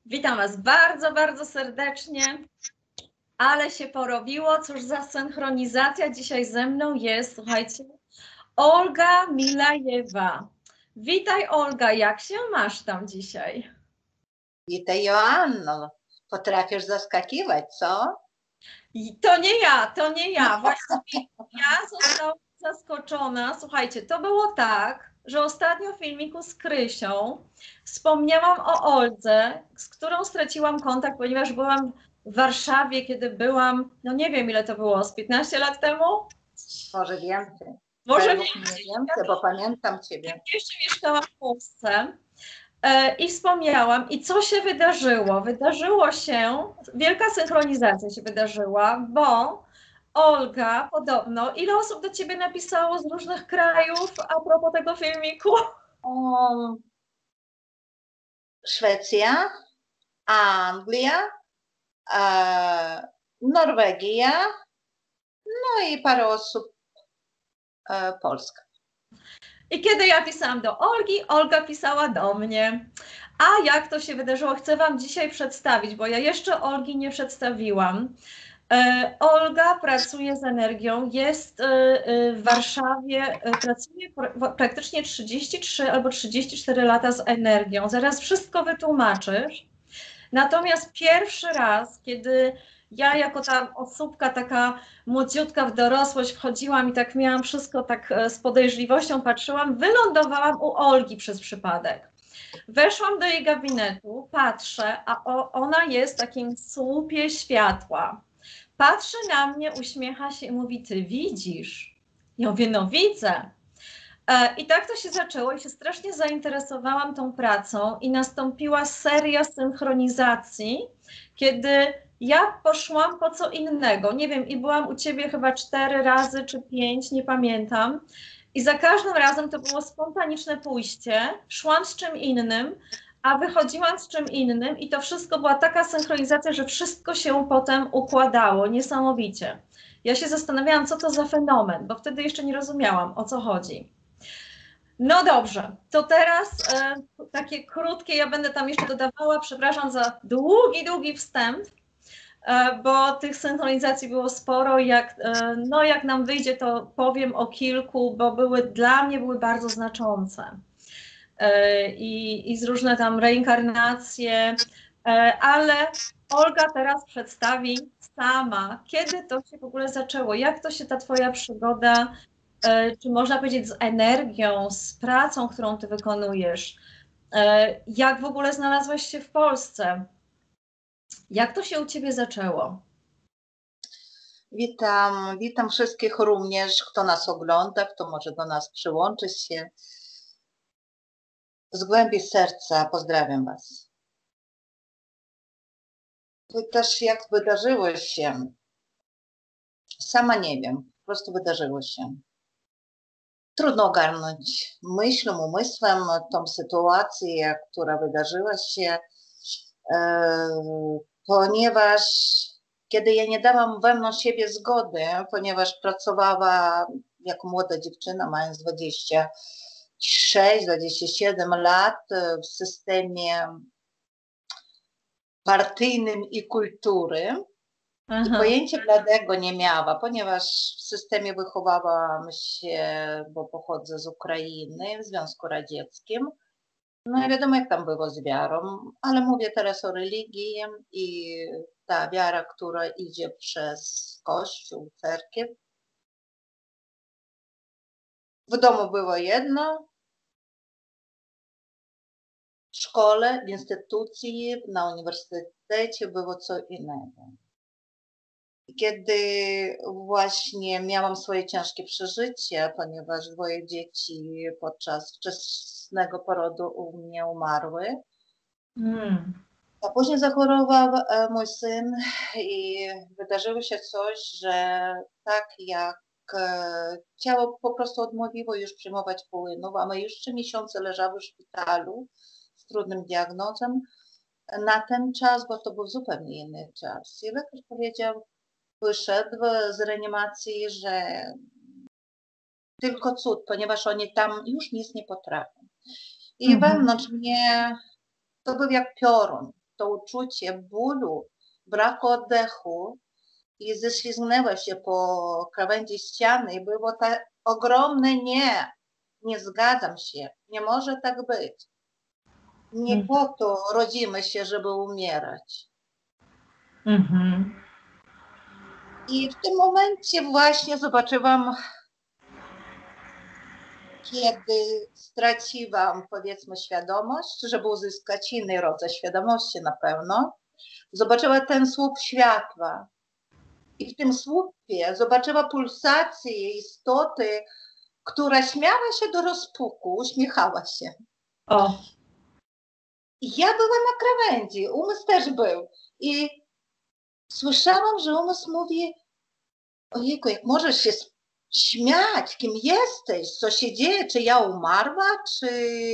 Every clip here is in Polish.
Witam Was bardzo, bardzo serdecznie, ale się porobiło. Cóż za synchronizacja dzisiaj ze mną jest, słuchajcie, Olga Milajewa. Witaj Olga, jak się masz tam dzisiaj? Witaj Joanno, potrafisz zaskakiwać, co? I to nie ja. Właściwie ja zostałam zaskoczona. Słuchajcie, to było tak, że ostatnio w filmiku z Krysią wspomniałam o Oldze, z którą straciłam kontakt, ponieważ byłam w Warszawie, kiedy byłam, no nie wiem ile to było, z 15 lat temu? Może więcej. Może Według mnie więcej, bo pamiętam Ciebie. jeszcze mieszkałam w Polsce. I wspomniałam, i co się wydarzyło? Wydarzyło się, wielka synchronizacja się wydarzyła, bo Olga podobno, ile osób do ciebie napisało z różnych krajów a propos tego filmiku? Szwecja, Anglia, Norwegia, no i parę osób Polska. I kiedy ja pisałam do Olgi, Olga pisała do mnie. A jak to się wydarzyło, chcę Wam dzisiaj przedstawić, bo ja jeszcze Olgi nie przedstawiłam. Olga pracuje z energią, jest w Warszawie, pracuje praktycznie 33 albo 34 lata z energią. Zaraz wszystko wytłumaczysz. Natomiast pierwszy raz, kiedy ja jako ta osóbka taka młodziutka w dorosłość wchodziłam i tak miałam wszystko tak z podejrzliwością patrzyłam, wylądowałam u Olgi przez przypadek. Weszłam do jej gabinetu, patrzę, a ona jest w takim słupie światła. Patrzy na mnie, uśmiecha się i mówi, ty widzisz? Ja mówię, no widzę. I tak to się zaczęło i się strasznie zainteresowałam tą pracą i nastąpiła seria synchronizacji, kiedy ja poszłam po co innego. Nie wiem, i byłam u ciebie chyba 4 razy czy 5, nie pamiętam. I za każdym razem to było spontaniczne pójście, szłam z czym innym, a wychodziłam z czym innym i to wszystko była taka synchronizacja, że wszystko się potem układało niesamowicie. Ja się zastanawiałam, co to za fenomen, bo wtedy jeszcze nie rozumiałam, o co chodzi. No dobrze, to teraz takie krótkie, ja będę tam jeszcze dodawała, przepraszam za długi wstęp, bo tych synchronizacji było sporo. No jak nam wyjdzie, to powiem o kilku, bo dla mnie były bardzo znaczące. I z różne tam reinkarnacje, ale Olga teraz przedstawi sama, kiedy to się w ogóle zaczęło, jak to się ta twoja przygoda, czy można powiedzieć z energią, z pracą, którą ty wykonujesz, jak w ogóle znalazłaś się w Polsce? Jak to się u ciebie zaczęło? Witam wszystkich również, kto nas ogląda, kto może do nas przyłączyć się. Z głębi serca pozdrawiam Was. Pytasz, jak wydarzyło się? Sama nie wiem, po prostu wydarzyło się. Trudno ogarnąć myślą, umysłem tą sytuację, która wydarzyła się, ponieważ kiedy ja nie dałam wewnątrz siebie zgody, ponieważ pracowała jako młoda dziewczyna, mając 26-27 lat w systemie partyjnym i kultury, i pojęcia bladego nie miała, ponieważ w systemie wychowałam się, bo pochodzę z Ukrainy, w Związku Radzieckim. No i wiadomo, jak tam było z wiarą, ale mówię teraz o religii i ta wiara, która idzie przez Kościół, cerkiew. W domu było jedno, w szkole, w instytucji, na uniwersytecie było co innego. Kiedy właśnie miałam swoje ciężkie przeżycie, ponieważ 2 dzieci podczas wczesnego porodu u mnie umarły, a później zachorował mój syn i wydarzyło się coś, że tak jak ciało po prostu odmówiło już przyjmować płynów, a my już 3 miesiące leżały w szpitalu z trudnym diagnozem na ten czas, bo to był zupełnie inny czas. I lekarz powiedział, wyszedł z reanimacji, że tylko cud, ponieważ oni tam już nic nie potrafią. I wewnątrz mnie to był jak piorun. to uczucie bólu, braku oddechu i ześlizgnęła się po krawędzi ściany i było tak ogromne nie, nie zgadzam się, nie może tak być. Nie po to rodzimy się, żeby umierać. I w tym momencie właśnie zobaczyłam, kiedy straciłam, powiedzmy, świadomość, żeby uzyskać inny rodzaj świadomości na pewno, zobaczyła ten słup światła. I w tym słupie zobaczyła pulsację istoty, która śmiała się do rozpuku, uśmiechała się. O. I ja byłam na krawędzi, umysł też był. I słyszałam, że umysł mówi: ojejku, jak możesz się śmiać, kim jesteś, co się dzieje, czy ja umarła, czy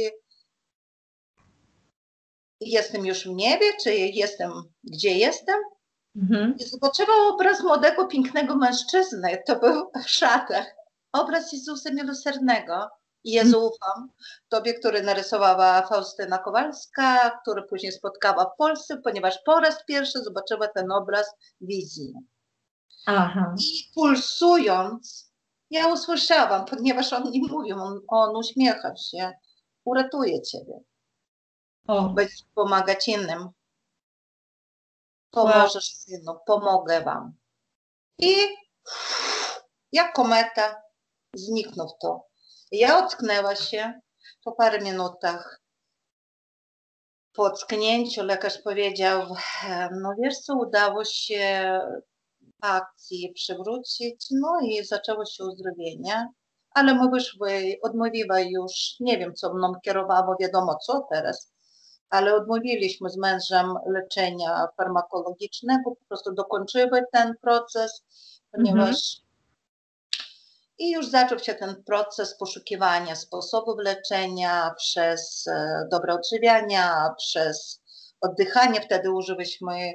jestem już w niebie, czy jestem, gdzie jestem. I zobaczyłam obraz młodego, pięknego mężczyzny, to był w szatach. Obraz Jezusa Miłosiernego. I Jezu, ufam Tobie, który narysowała Faustyna Kowalska, który później spotkała w Polsce, ponieważ po raz pierwszy zobaczyła ten obraz wizji. Aha. I pulsując, ja usłyszałam, ponieważ on nie mówił, on uśmiechał się, uratuje Ciebie. Będziesz pomagać innym. Pomożesz, synu, pomogę Wam. I jak kometa zniknął to. Ja ocknęła się po parę minutach. Po ocknięciu lekarz powiedział: no wiesz co, udało się akcji przywrócić, no i zaczęło się uzdrowienie, ale my wyszły, odmówiła już, nie wiem co mną kierowało, wiadomo co teraz, ale odmówiliśmy z mężem leczenia farmakologicznego, po prostu dokończyły ten proces, ponieważ i już zaczął się ten proces poszukiwania sposobów leczenia przez dobre odżywiania, przez oddychanie. Wtedy użyliśmy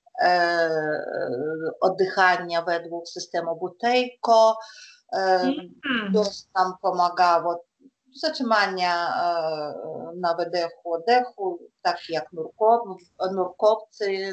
oddychania według systemu Buteyko, które nam pomagało zatrzymania na wydechu, oddechu, takie jak nurkowcy.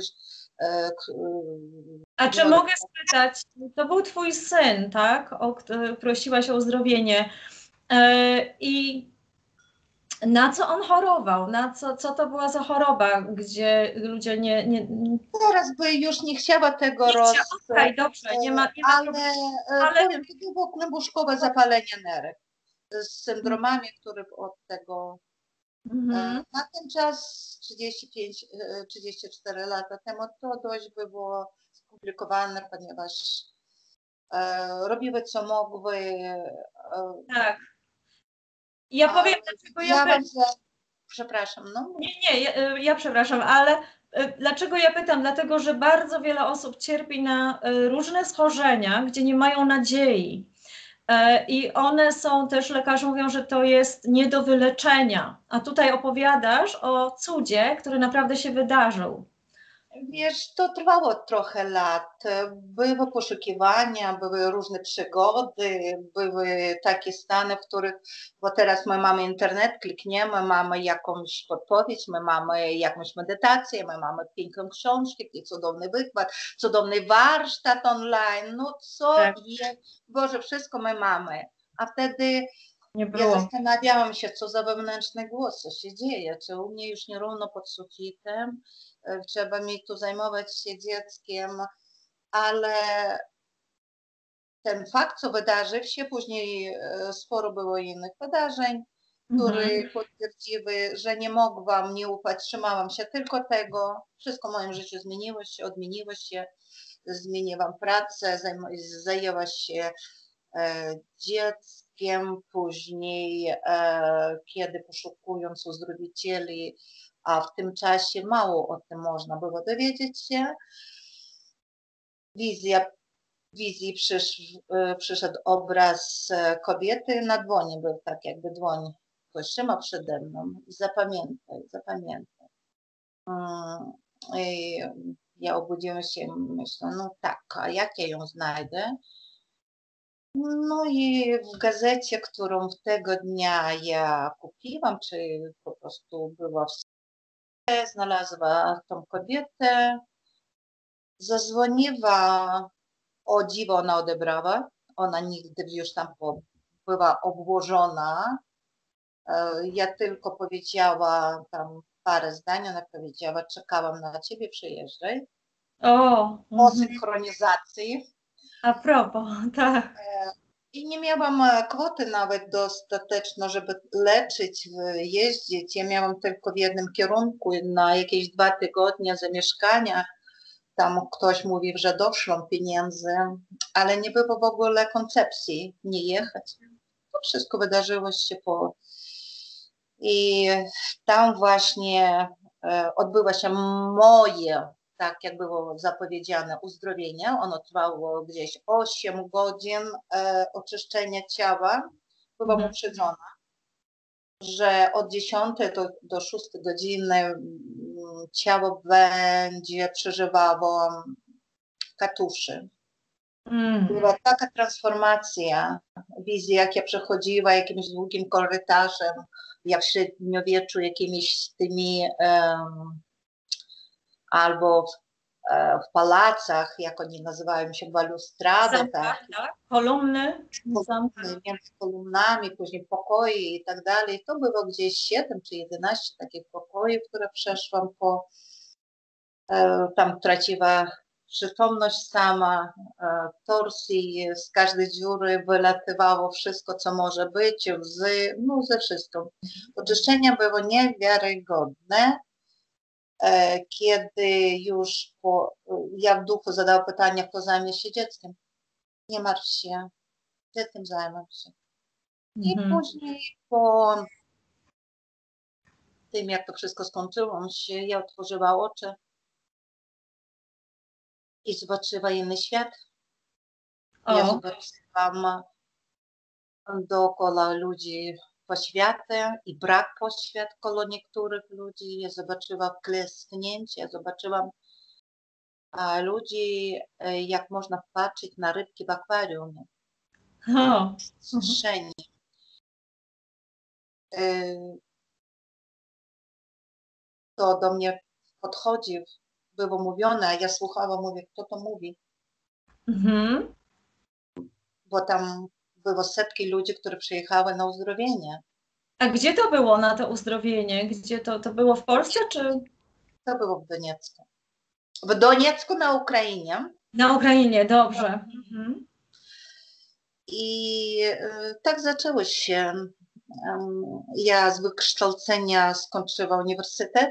A czy mogę spytać, to był twój syn, tak? Prosiłaś o uzdrowienie. I na co on chorował? Co to była za choroba, gdzie ludzie nie... Teraz by już nie chciała tego Okej, dobrze, nie ma ale powiem, to było kłębuszkowe zapalenie nerek z syndromami, które od tego na ten czas 34 lata temu to dość było skomplikowane, ponieważ robiły co mogły. Tak. Ja powiem, dlaczego przepraszam, no. Nie, ja przepraszam, ale dlaczego ja pytam? Dlatego, że bardzo wiele osób cierpi na różne schorzenia, gdzie nie mają nadziei. I one są też, lekarze mówią, że to jest nie do wyleczenia. A tutaj opowiadasz o cudzie, który naprawdę się wydarzył. Wiesz, to trwało trochę lat. Były poszukiwania, były różne przygody, były takie stany, w których, bo teraz my mamy internet, klikniemy, mamy jakąś podpowiedź, my mamy jakąś medytację, my mamy piękną książkę, cudowny wykład, cudowny warsztat online, no co jest, Boże, wszystko my mamy. A wtedy ja zastanawiałam się, co za wewnętrzny głos, co się dzieje, czy u mnie już nierówno pod sufitem, trzeba mi tu zajmować się dzieckiem, ale ten fakt, co wydarzył się, później sporo było innych wydarzeń, które potwierdziły, że nie mogłam nie ufać, trzymałam się tylko tego, wszystko w moim życiu odmieniło się, zmieniłam pracę, zajęła się dzieckiem, później kiedy poszukując uzdrowicieli, a w tym czasie mało o tym można było dowiedzieć się. Wizji przyszedł obraz kobiety na dłoni, był tak jakby dłoń trzyma przede mną. Zapamiętaj. I ja obudziłam się i myślę, no tak, a jak ja ją znajdę? No i w gazecie, którą tego dnia ja kupiłam, czy po prostu była w znalazła tą kobietę, zadzwoniła, o dziwo ona odebrała, ona nigdy już tam była obłożona. Ja tylko powiedziała tam parę zdań, ona powiedziała, czekałam na ciebie, przyjeżdżaj. O, O synchronizacji. a propos, tak. I nie miałam kwoty nawet dostateczno, żeby leczyć, jeździć. Ja miałam tylko w jednym kierunku na jakieś 2 tygodnie zamieszkania. Tam ktoś mówił, że doszło pieniędzy, ale nie było w ogóle koncepcji nie jechać. To wszystko wydarzyło się po... I tam właśnie odbyło się moje, tak jak było zapowiedziane, uzdrowienie. Ono trwało gdzieś 8 godzin oczyszczenia ciała. Byłam uprzedzona, że od 10 do 6 godziny ciało będzie przeżywało katuszy. Była taka transformacja, wizja, jak ja przechodziła jakimś długim korytarzem, jak w średniowieczu jakimiś tymi albo w palacach, jak oni nazywają się, balustrady, tak? Kolumny. Między kolumnami, później pokoje i tak dalej. To było gdzieś 7 czy 11 takich pokoi, które przeszłam po, tam traciła przytomność sama, torsji, z każdej dziury wylatywało wszystko, co może być, łzy, no ze wszystko. Oczyszczenie było niewiarygodne. Kiedy już ja w duchu zadałam pytanie, kto zajmie się dzieckiem. Nie martw się, dzieckiem zajmę się. I później po tym, jak to wszystko skończyło się, ja otworzyła oczy i zobaczyła inny świat. Ja zobaczyłam dookoła ludzi poświatę i brak poświat koło niektórych ludzi. Ja zobaczyłam klęsknięcie, ja zobaczyłam ludzi, jak można patrzeć na rybki w akwarium. Strzeni. To do mnie podchodzi, było mówione, a ja słuchałam, mówię, kto to mówi? Bo tam było setki ludzi, które przyjechały na uzdrowienie. A gdzie to było na to uzdrowienie? Gdzie to było w Polsce, czy? To było w Doniecku. W Doniecku na Ukrainie. Na Ukrainie, dobrze. I tak zaczęło się. Ja z wykształcenia skończyłam uniwersytet.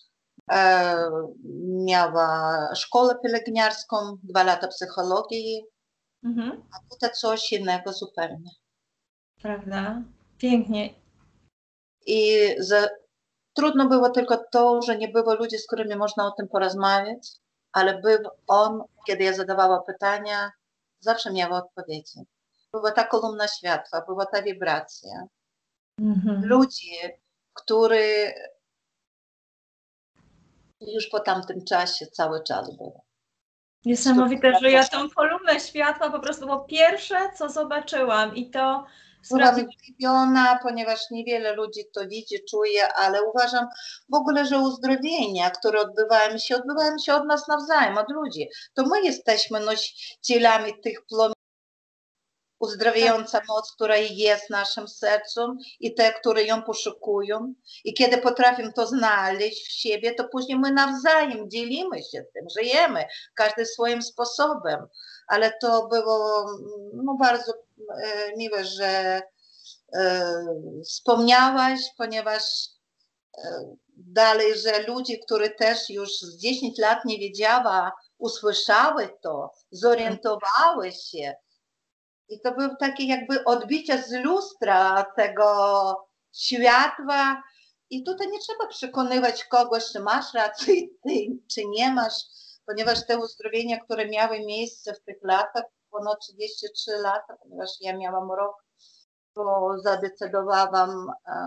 Miała szkołę pielęgniarską, 2 lata psychologii, a tutaj coś innego zupełnie. Prawda? Pięknie. I trudno było tylko to, że nie było ludzi, z którymi można o tym porozmawiać, ale był on, kiedy ja zadawała pytania, zawsze miała odpowiedzi. Była ta kolumna światła, była ta wibracja. Ludzi, którzy już po tamtym czasie cały czas były. Niesamowite, że ja tą kolumnę światła po prostu było pierwsze, co zobaczyłam i to byłam zdziwiona, ponieważ niewiele ludzi to widzi, czuje, ale uważam w ogóle, że uzdrowienia, które odbywają się od nas nawzajem, od ludzi. To my jesteśmy nosicielami tych płomieni, uzdrawiająca moc, która jest w naszym sercu i te, które ją poszukują. I kiedy potrafimy to znaleźć w siebie, to później my nawzajem dzielimy się tym, żyjemy, każdy swoim sposobem. Ale to było bardzo miłe, że wspomniałaś, ponieważ dalej, że ludzie, którzy też już z 10 lat nie wiedziała, usłyszały to, zorientowały się. I to był takie jakby odbicie z lustra tego światła. I tutaj nie trzeba przekonywać kogoś, czy masz rację, czy nie masz, ponieważ te uzdrowienia, które miały miejsce w tych latach, ponad 33 lata, ponieważ ja miałam rok, to zadecydowałam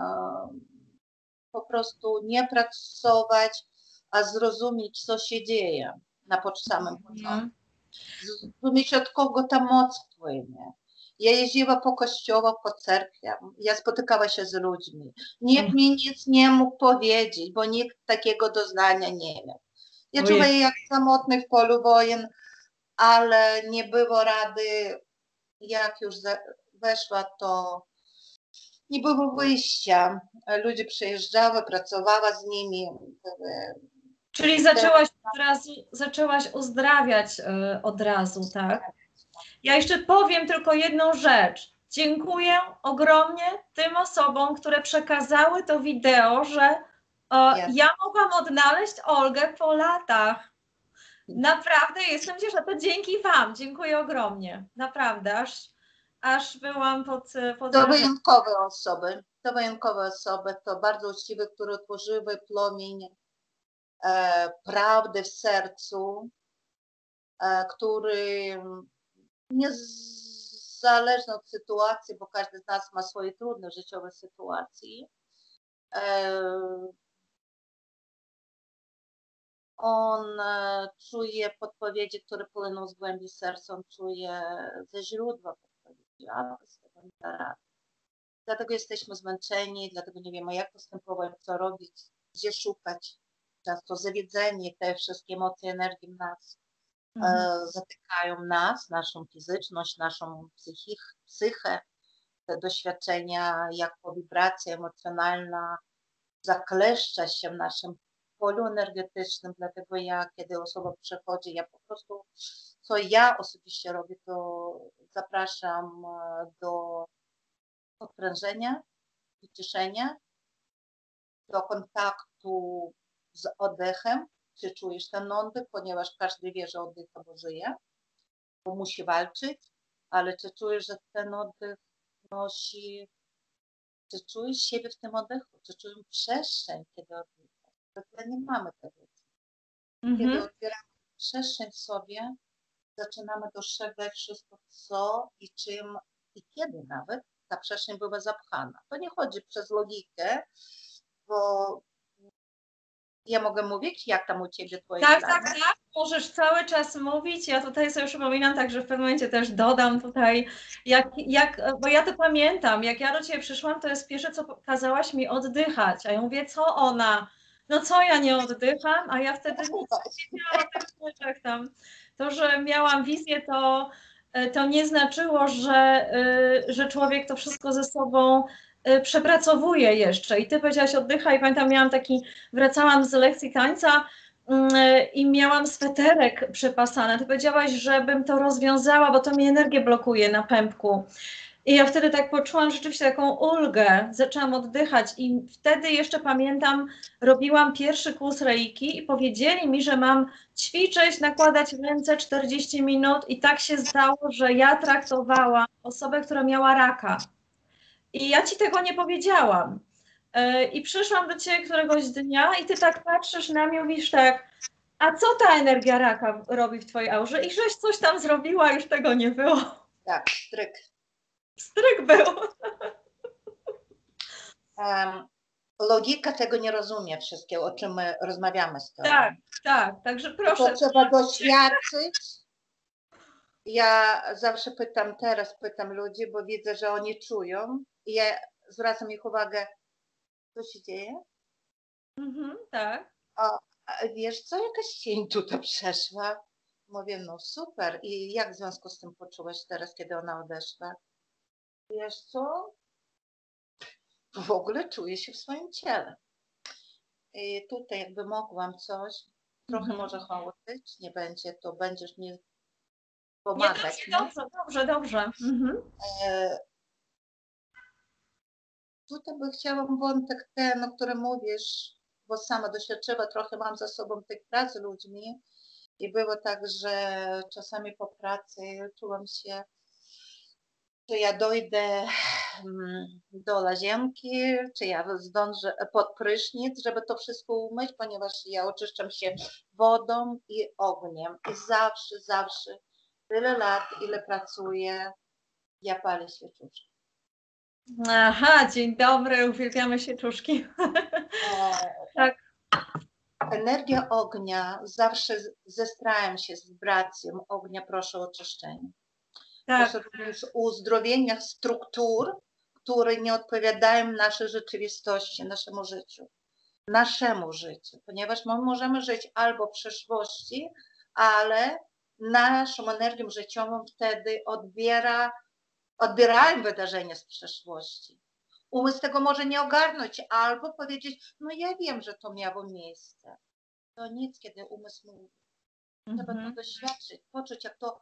po prostu nie pracować, a zrozumieć, co się dzieje na samym początku. Zrozumieć, od kogo ta moc płynie. Ja jeździła po kościołach, po cerkwiach, ja spotykała się z ludźmi. Nikt mi nic nie mógł powiedzieć, bo nikt takiego doznania nie miał. Ja czuła Ojej. się jak samotny w polu wojen, ale nie było rady, jak już weszła, to nie było wyjścia. Ludzie przyjeżdżały, pracowała z nimi. Czyli zaczęłaś uzdrawiać od razu, tak? Ja jeszcze powiem tylko jedną rzecz. Dziękuję ogromnie tym osobom, które przekazały to wideo, że ja mogłam odnaleźć Olgę po latach. Naprawdę jestem cieszyna. To dzięki Wam. Dziękuję ogromnie. Naprawdę, aż byłam pod To wrażeniem. wyjątkowe osoby, to bardzo uczciwe, które otworzyły płomień prawdy w sercu, który niezależnie od sytuacji, bo każdy z nas ma swoje trudne życiowe sytuacje, on czuje podpowiedzi, które płyną z głębi serca, on czuje ze źródła podpowiedzi, a bez tego nie da rady. Dlatego jesteśmy zmęczeni, dlatego nie wiemy, jak postępować, co robić, gdzie szukać. Często zawiedzenie, te wszystkie emocje, energii w nas zatykają nas, naszą fizyczność, naszą psychę, te doświadczenia, jak wibracja emocjonalna zakleszcza się w naszym polu energetycznym, dlatego kiedy osoba przychodzi, ja po prostu, co ja osobiście robię, to zapraszam do odprężenia, wyciszenia, do kontaktu z oddechem, czy czujesz ten oddech, ponieważ każdy wie, że oddycha, bo żyje, bo musi walczyć, ale czy czujesz, że ten oddech nosi, czy czujesz siebie w tym oddechu, czy czujesz przestrzeń, kiedy oddychasz. Zwykle nie mamy tego. Kiedy otwieramy przestrzeń w sobie, zaczynamy dostrzegać wszystko, co i czym i kiedy nawet ta przestrzeń była zapchana. To nie chodzi przez logikę, bo ja mogę mówić, jak tam u Ciebie Twoje Tak, plany? tak, tak. Możesz cały czas mówić. Ja tutaj sobie przypominam, także w pewnym momencie też dodam tutaj, bo ja to pamiętam, jak ja do Ciebie przyszłam, to jest pierwsze, co kazałaś mi oddychać. A ja mówię, co ona? No co ja nie oddycham? A ja wtedy nic nie wiedziałam o tych rzeczach tam. To, że miałam wizję, to nie znaczyło, że człowiek to wszystko ze sobą przepracowuje jeszcze. I Ty powiedziałaś oddychaj. Pamiętam, wracałam z lekcji tańca i miałam sweterek przypasany. Ty powiedziałaś, żebym to rozwiązała, bo to mi energię blokuje na pępku. I ja wtedy tak poczułam rzeczywiście taką ulgę, zaczęłam oddychać i wtedy jeszcze pamiętam, robiłam pierwszy kurs reiki i powiedzieli mi, że mam ćwiczyć, nakładać w ręce 40 minut i tak się stało, że ja traktowałam osobę, która miała raka. I ja Ci tego nie powiedziałam. I przyszłam do Ciebie któregoś dnia i Ty tak patrzysz na mnie, mówisz tak, a co ta energia raka robi w Twojej aurze? I żeś coś tam zrobiła, już tego nie było. Tak, stryk. Stryk był. Logika tego nie rozumie wszystkiego, o czym my rozmawiamy z Tobą. Tak, tak, także proszę. To trzeba doświadczyć. Ja zawsze teraz pytam ludzi, bo widzę, że oni czują i ja zwracam ich uwagę, co się dzieje? Tak. A wiesz co, jakaś cień tutaj przeszła. Mówię, no super. I jak w związku z tym poczułaś teraz, kiedy ona odeszła? Wiesz co? W ogóle czuję się w swoim ciele. I tutaj jakby mogłam coś, trochę może chaotycznie będzie, to będziesz mi pomagać. Nie, dobrze. Tutaj by chciałam wątek ten, o którym mówisz, bo sama doświadczyła, trochę mam za sobą tej pracy z ludźmi i było tak, że czasami po pracy czułam się, czy ja dojdę do łazienki, czy ja zdążę pod prysznic, żeby to wszystko umyć, ponieważ ja oczyszczam się wodą i ogniem i zawsze, tyle lat, ile pracuję, ja palę świeczuszki. Aha, dzień dobry, uwielbiamy świeczuszki. Tak. Energia ognia zawsze zestrałem się z wibracją ognia, proszę o oczyszczenie. Tak. Też również uzdrowienia struktur, które nie odpowiadają naszej rzeczywistości, naszemu życiu, ponieważ my możemy żyć albo w przeszłości, ale naszą energią życiową wtedy odbierają wydarzenia z przeszłości. Umysł tego może nie ogarnąć albo powiedzieć, no ja wiem, że to miało miejsce. To nic, kiedy umysł mówi. Trzeba to doświadczyć, poczuć, jak to.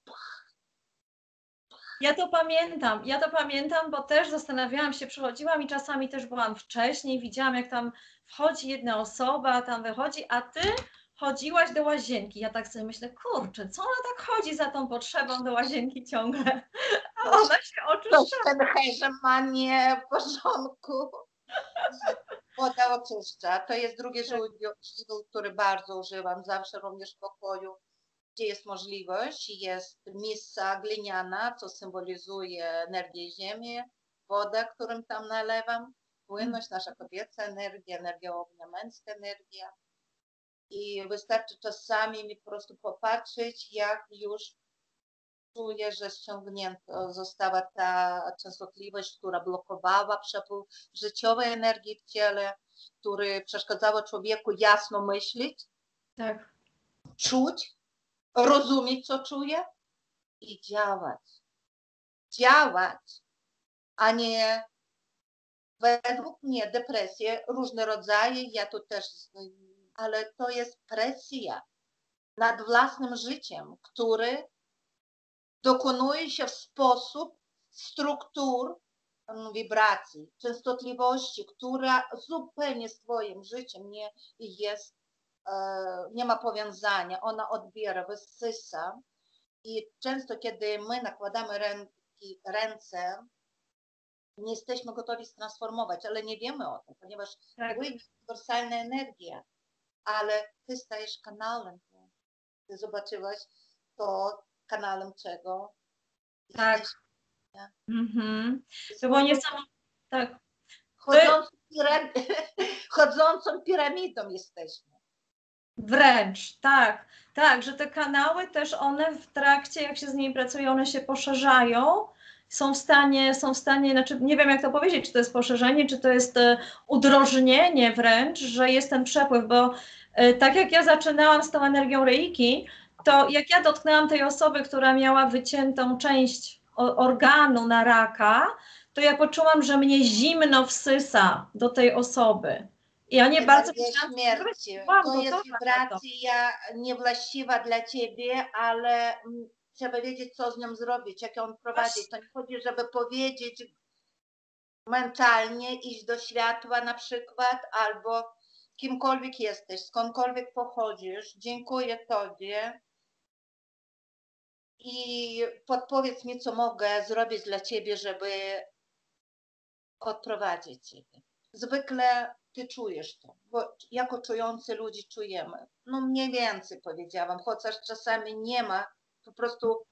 Ja to pamiętam, bo też zastanawiałam się, przychodziłam i czasami też byłam wcześniej, widziałam jak tam wchodzi jedna osoba, tam wychodzi, a ty chodziłaś do łazienki. Ja tak sobie myślę, kurczę, co ona tak chodzi za tą potrzebą do łazienki ciągle? A ona się Coś oczyszcza. ten hejżem ma nie w porządku. Woda oczyszcza. To jest drugie źródło, które bardzo używam. Zawsze również w pokoju, gdzie jest możliwość. Jest misa gliniana, co symbolizuje energię ziemi, woda, którą tam nalewam, płynność, nasza kobieca energia, energia ognia, męska energia. I wystarczy czasami mi po prostu popatrzeć, jak już czuję, że ściągnięto została ta częstotliwość, która blokowała przepływ życiowej energii w ciele, który przeszkadzała człowieku jasno myśleć, Tak, czuć, rozumieć, co czuje i działać. Działać, a nie według mnie depresje, różne rodzaje, ja tu też, ale to jest presja nad własnym życiem, który dokonuje się w sposób struktur wibracji, częstotliwości, która zupełnie z Twoim życiem nie jest, nie ma powiązania. Ona odbiera, wysysa i często, kiedy my nakładamy ręce, nie jesteśmy gotowi transformować, ale nie wiemy o tym, ponieważ tak. płynie uniwersalna energia, ale Ty stajesz kanałem. Ty zobaczyłaś to kanałem czego? Tak. Jesteś To było niesamowite. Tak. chodzącą piramidą jesteśmy. Wręcz, tak, tak, że te kanały też one w trakcie, jak się z nimi pracuje, one się poszerzają, są w stanie, znaczy nie wiem jak to powiedzieć, czy to jest poszerzenie, czy to jest udrożnienie wręcz, że jest ten przepływ, bo tak jak ja zaczynałam z tą energią reiki, to jak ja dotknęłam tej osoby, która miała wyciętą część organu na raka, to ja poczułam, że mnie zimno wsysa do tej osoby. I ja nie bardzo Energia wiedziałam, co zrobić. śmierci. Byłam To jest gotowa na to. wibracja niewłaściwa dla ciebie, ale trzeba wiedzieć, co z nią zrobić, jak ją prowadzić. To nie chodzi, żeby powiedzieć mentalnie, iść do światła na przykład, albo kimkolwiek jesteś, skądkolwiek pochodzisz, dziękuję Tobie i podpowiedz mi, co mogę zrobić dla Ciebie, żeby odprowadzić Ciebie. Zwykle Ty czujesz to, bo jako czujący ludzi czujemy. No mniej więcej powiedziałam, chociaż czasami nie ma, po prostu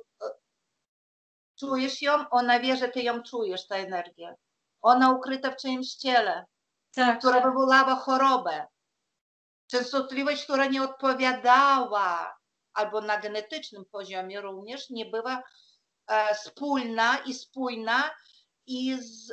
czujesz ją, ona wie, że Ty ją czujesz, ta energia. Ona ukryta w czyimś ciele, Tak, która wywołała chorobę. Częstotliwość, która nie odpowiadała, albo na genetycznym poziomie również nie była spójna i spójna i z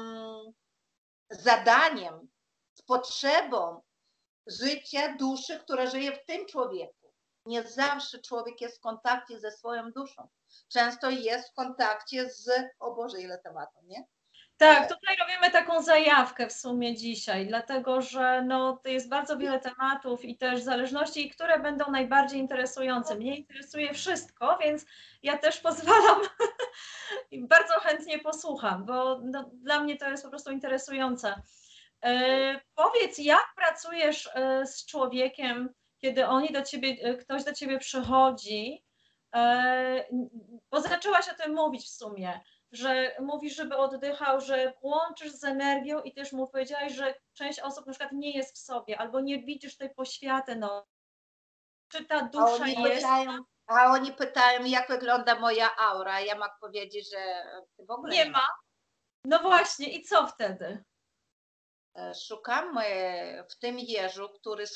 zadaniem, z potrzebą życia duszy, która żyje w tym człowieku. Nie zawsze człowiek jest w kontakcie ze swoją duszą. Często jest w kontakcie z, o Boże, ile tematów, nie? tak, tutaj robimy taką zajawkę w sumie dzisiaj, dlatego że no, to jest bardzo wiele tematów i też zależności, które będą najbardziej interesujące. Mnie interesuje wszystko, więc ja też pozwalam i bardzo chętnie posłucham, bo no, dla mnie to jest po prostu interesujące. Powiedz, jak pracujesz z człowiekiem, kiedy ktoś do ciebie przychodzi, bo zaczęłaś o tym mówić w sumie, że mówisz, żeby oddychał, że łączysz z energią i też mu powiedziałaś, że część osób na przykład nie jest w sobie, albo nie widzisz tej poświaty, no, czy ta dusza jest? A oni pytają, jak wygląda moja aura. Ja mogę powiedzieć, że w ogóle Nie ma. No właśnie, i co wtedy? Szukamy w tym jeżu, który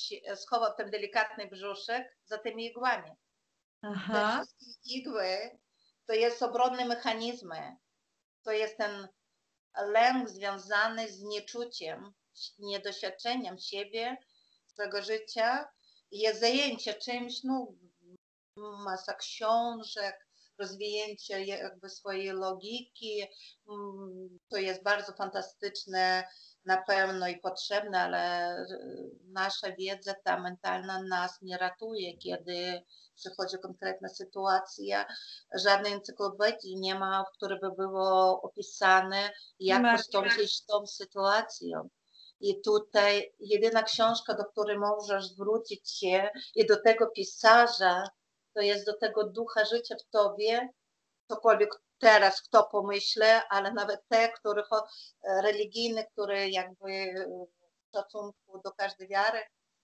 schował ten delikatny brzuszek za tymi igłami. Te Aha, wszystkie igły to jest obronne mechanizmy, to jest ten lęk związany z nieczuciem, niedoświadczeniem siebie, swojego życia, jest zajęcie czymś, no, masa książek, rozwinięcie jakby swojej logiki, to jest bardzo fantastyczne na pewno i potrzebne, ale nasza wiedza ta mentalna nas nie ratuje, kiedy przychodzi konkretna sytuacja. Żadnej encyklopedii nie ma, w której by było opisane, jak postąpić z tą sytuacją. I tutaj jedyna książka, do której możesz zwrócić się i do tego pisarza, to jest do tego ducha życia w tobie, cokolwiek teraz kto pomyśle, ale nawet te, których religijne, które jakby w stosunku do każdej wiary,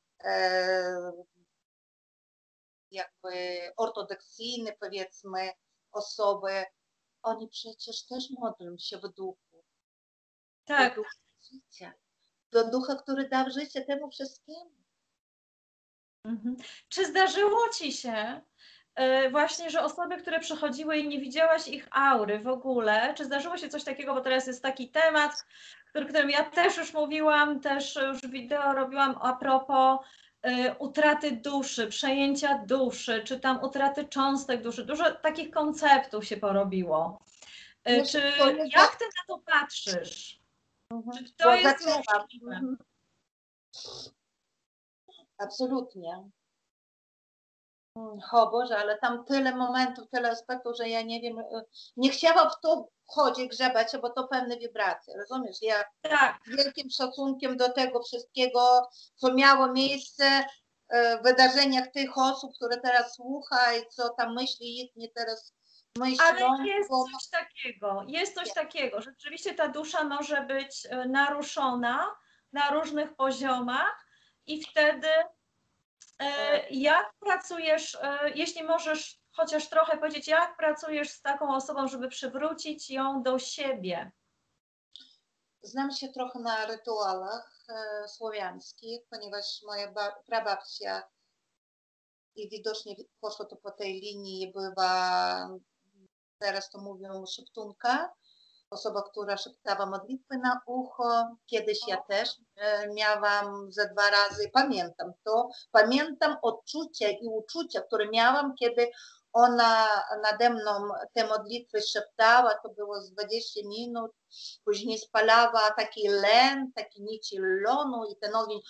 jakby ortodoksyjne powiedzmy osoby, oni przecież też modlą się w duchu. Tak. Do ducha życia. Do ducha, który dał życie temu wszystkiemu. Czy zdarzyło ci się właśnie, że osoby, które przychodziły i nie widziałaś ich aury w ogóle, czy zdarzyło się coś takiego, bo teraz jest taki temat, którym ja też już mówiłam, też już wideo robiłam a propos utraty duszy, przejęcia duszy, czy tam utraty cząstek duszy, dużo takich konceptów się porobiło. Czy jak ty na to patrzysz? Czy to jest możliwe? Absolutnie. O Boże, ale tam tyle momentów, tyle aspektów, że ja nie wiem, nie chciałam w to wchodzić, grzebać, bo to pewne wibracje, rozumiesz? Ja z wielkim szacunkiem do tego wszystkiego, co miało miejsce w wydarzeniach tych osób, które teraz słucha i co tam myśli ich, nie teraz myślą. Ale jest coś takiego, że rzeczywiście ta dusza może być naruszona na różnych poziomach i wtedy jak pracujesz, jeśli możesz chociaż trochę powiedzieć, jak pracujesz z taką osobą, żeby przywrócić ją do siebie? Znam się trochę na rytuałach słowiańskich, ponieważ moja prababcia i widocznie poszło to po tej linii, była, teraz to mówią, szeptunka, osoba, która szeptała modlitwy na ucho. Kiedyś ja też miałam ze 2 razy, pamiętam to, pamiętam odczucia i uczucia, które miałam, kiedy ona nade mną te modlitwy szeptała, to było z 20 minut, później spalała taki len, taki nici lonu i ten ogień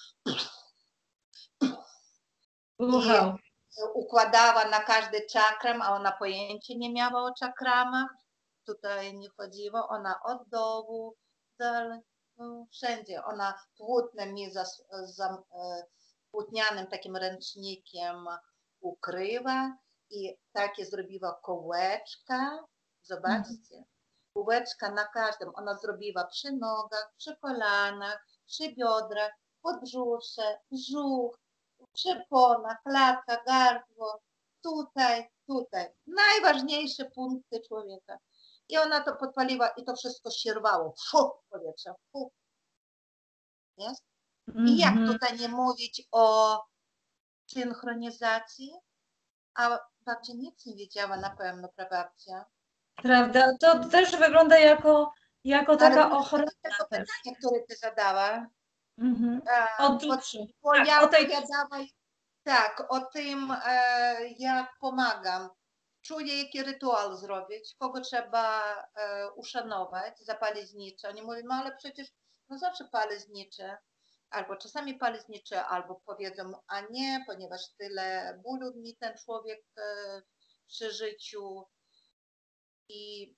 i układała na każdy czakram, a ona pojęcia nie miała o czakramach. Tutaj nie chodziło, ona od dołu, dalej, no, wszędzie. Ona płótnem mi płótnianym takim ręcznikiem ukrywa i takie zrobiła kołeczka. Zobaczcie, kółeczka na każdym. Ona zrobiła przy nogach, przy kolanach, przy biodrach, podbrzusze, brzuch, przypona, klatka, gardło, tutaj, tutaj. Najważniejsze punkty człowieka. I ona to podpaliła i to wszystko się rwało. Fu, powietrze, fu. Jest? I jak tutaj nie mówić o synchronizacji? A babcia nic nie wiedziała na pewno, prababcia. Prawda? To też wygląda jako taka ochrona. Tego pytania, które ty zadała. Od duszy. Bo ja opowiadałam tak, o tym, jak pomagam. Czuję, jaki rytuał zrobić, kogo trzeba uszanować, zapalić znicze. Oni mówią, no ale przecież no zawsze palę znicze. Albo czasami palę znicze, albo powiedzą, a nie, ponieważ tyle bólu mi ten człowiek przy życiu. I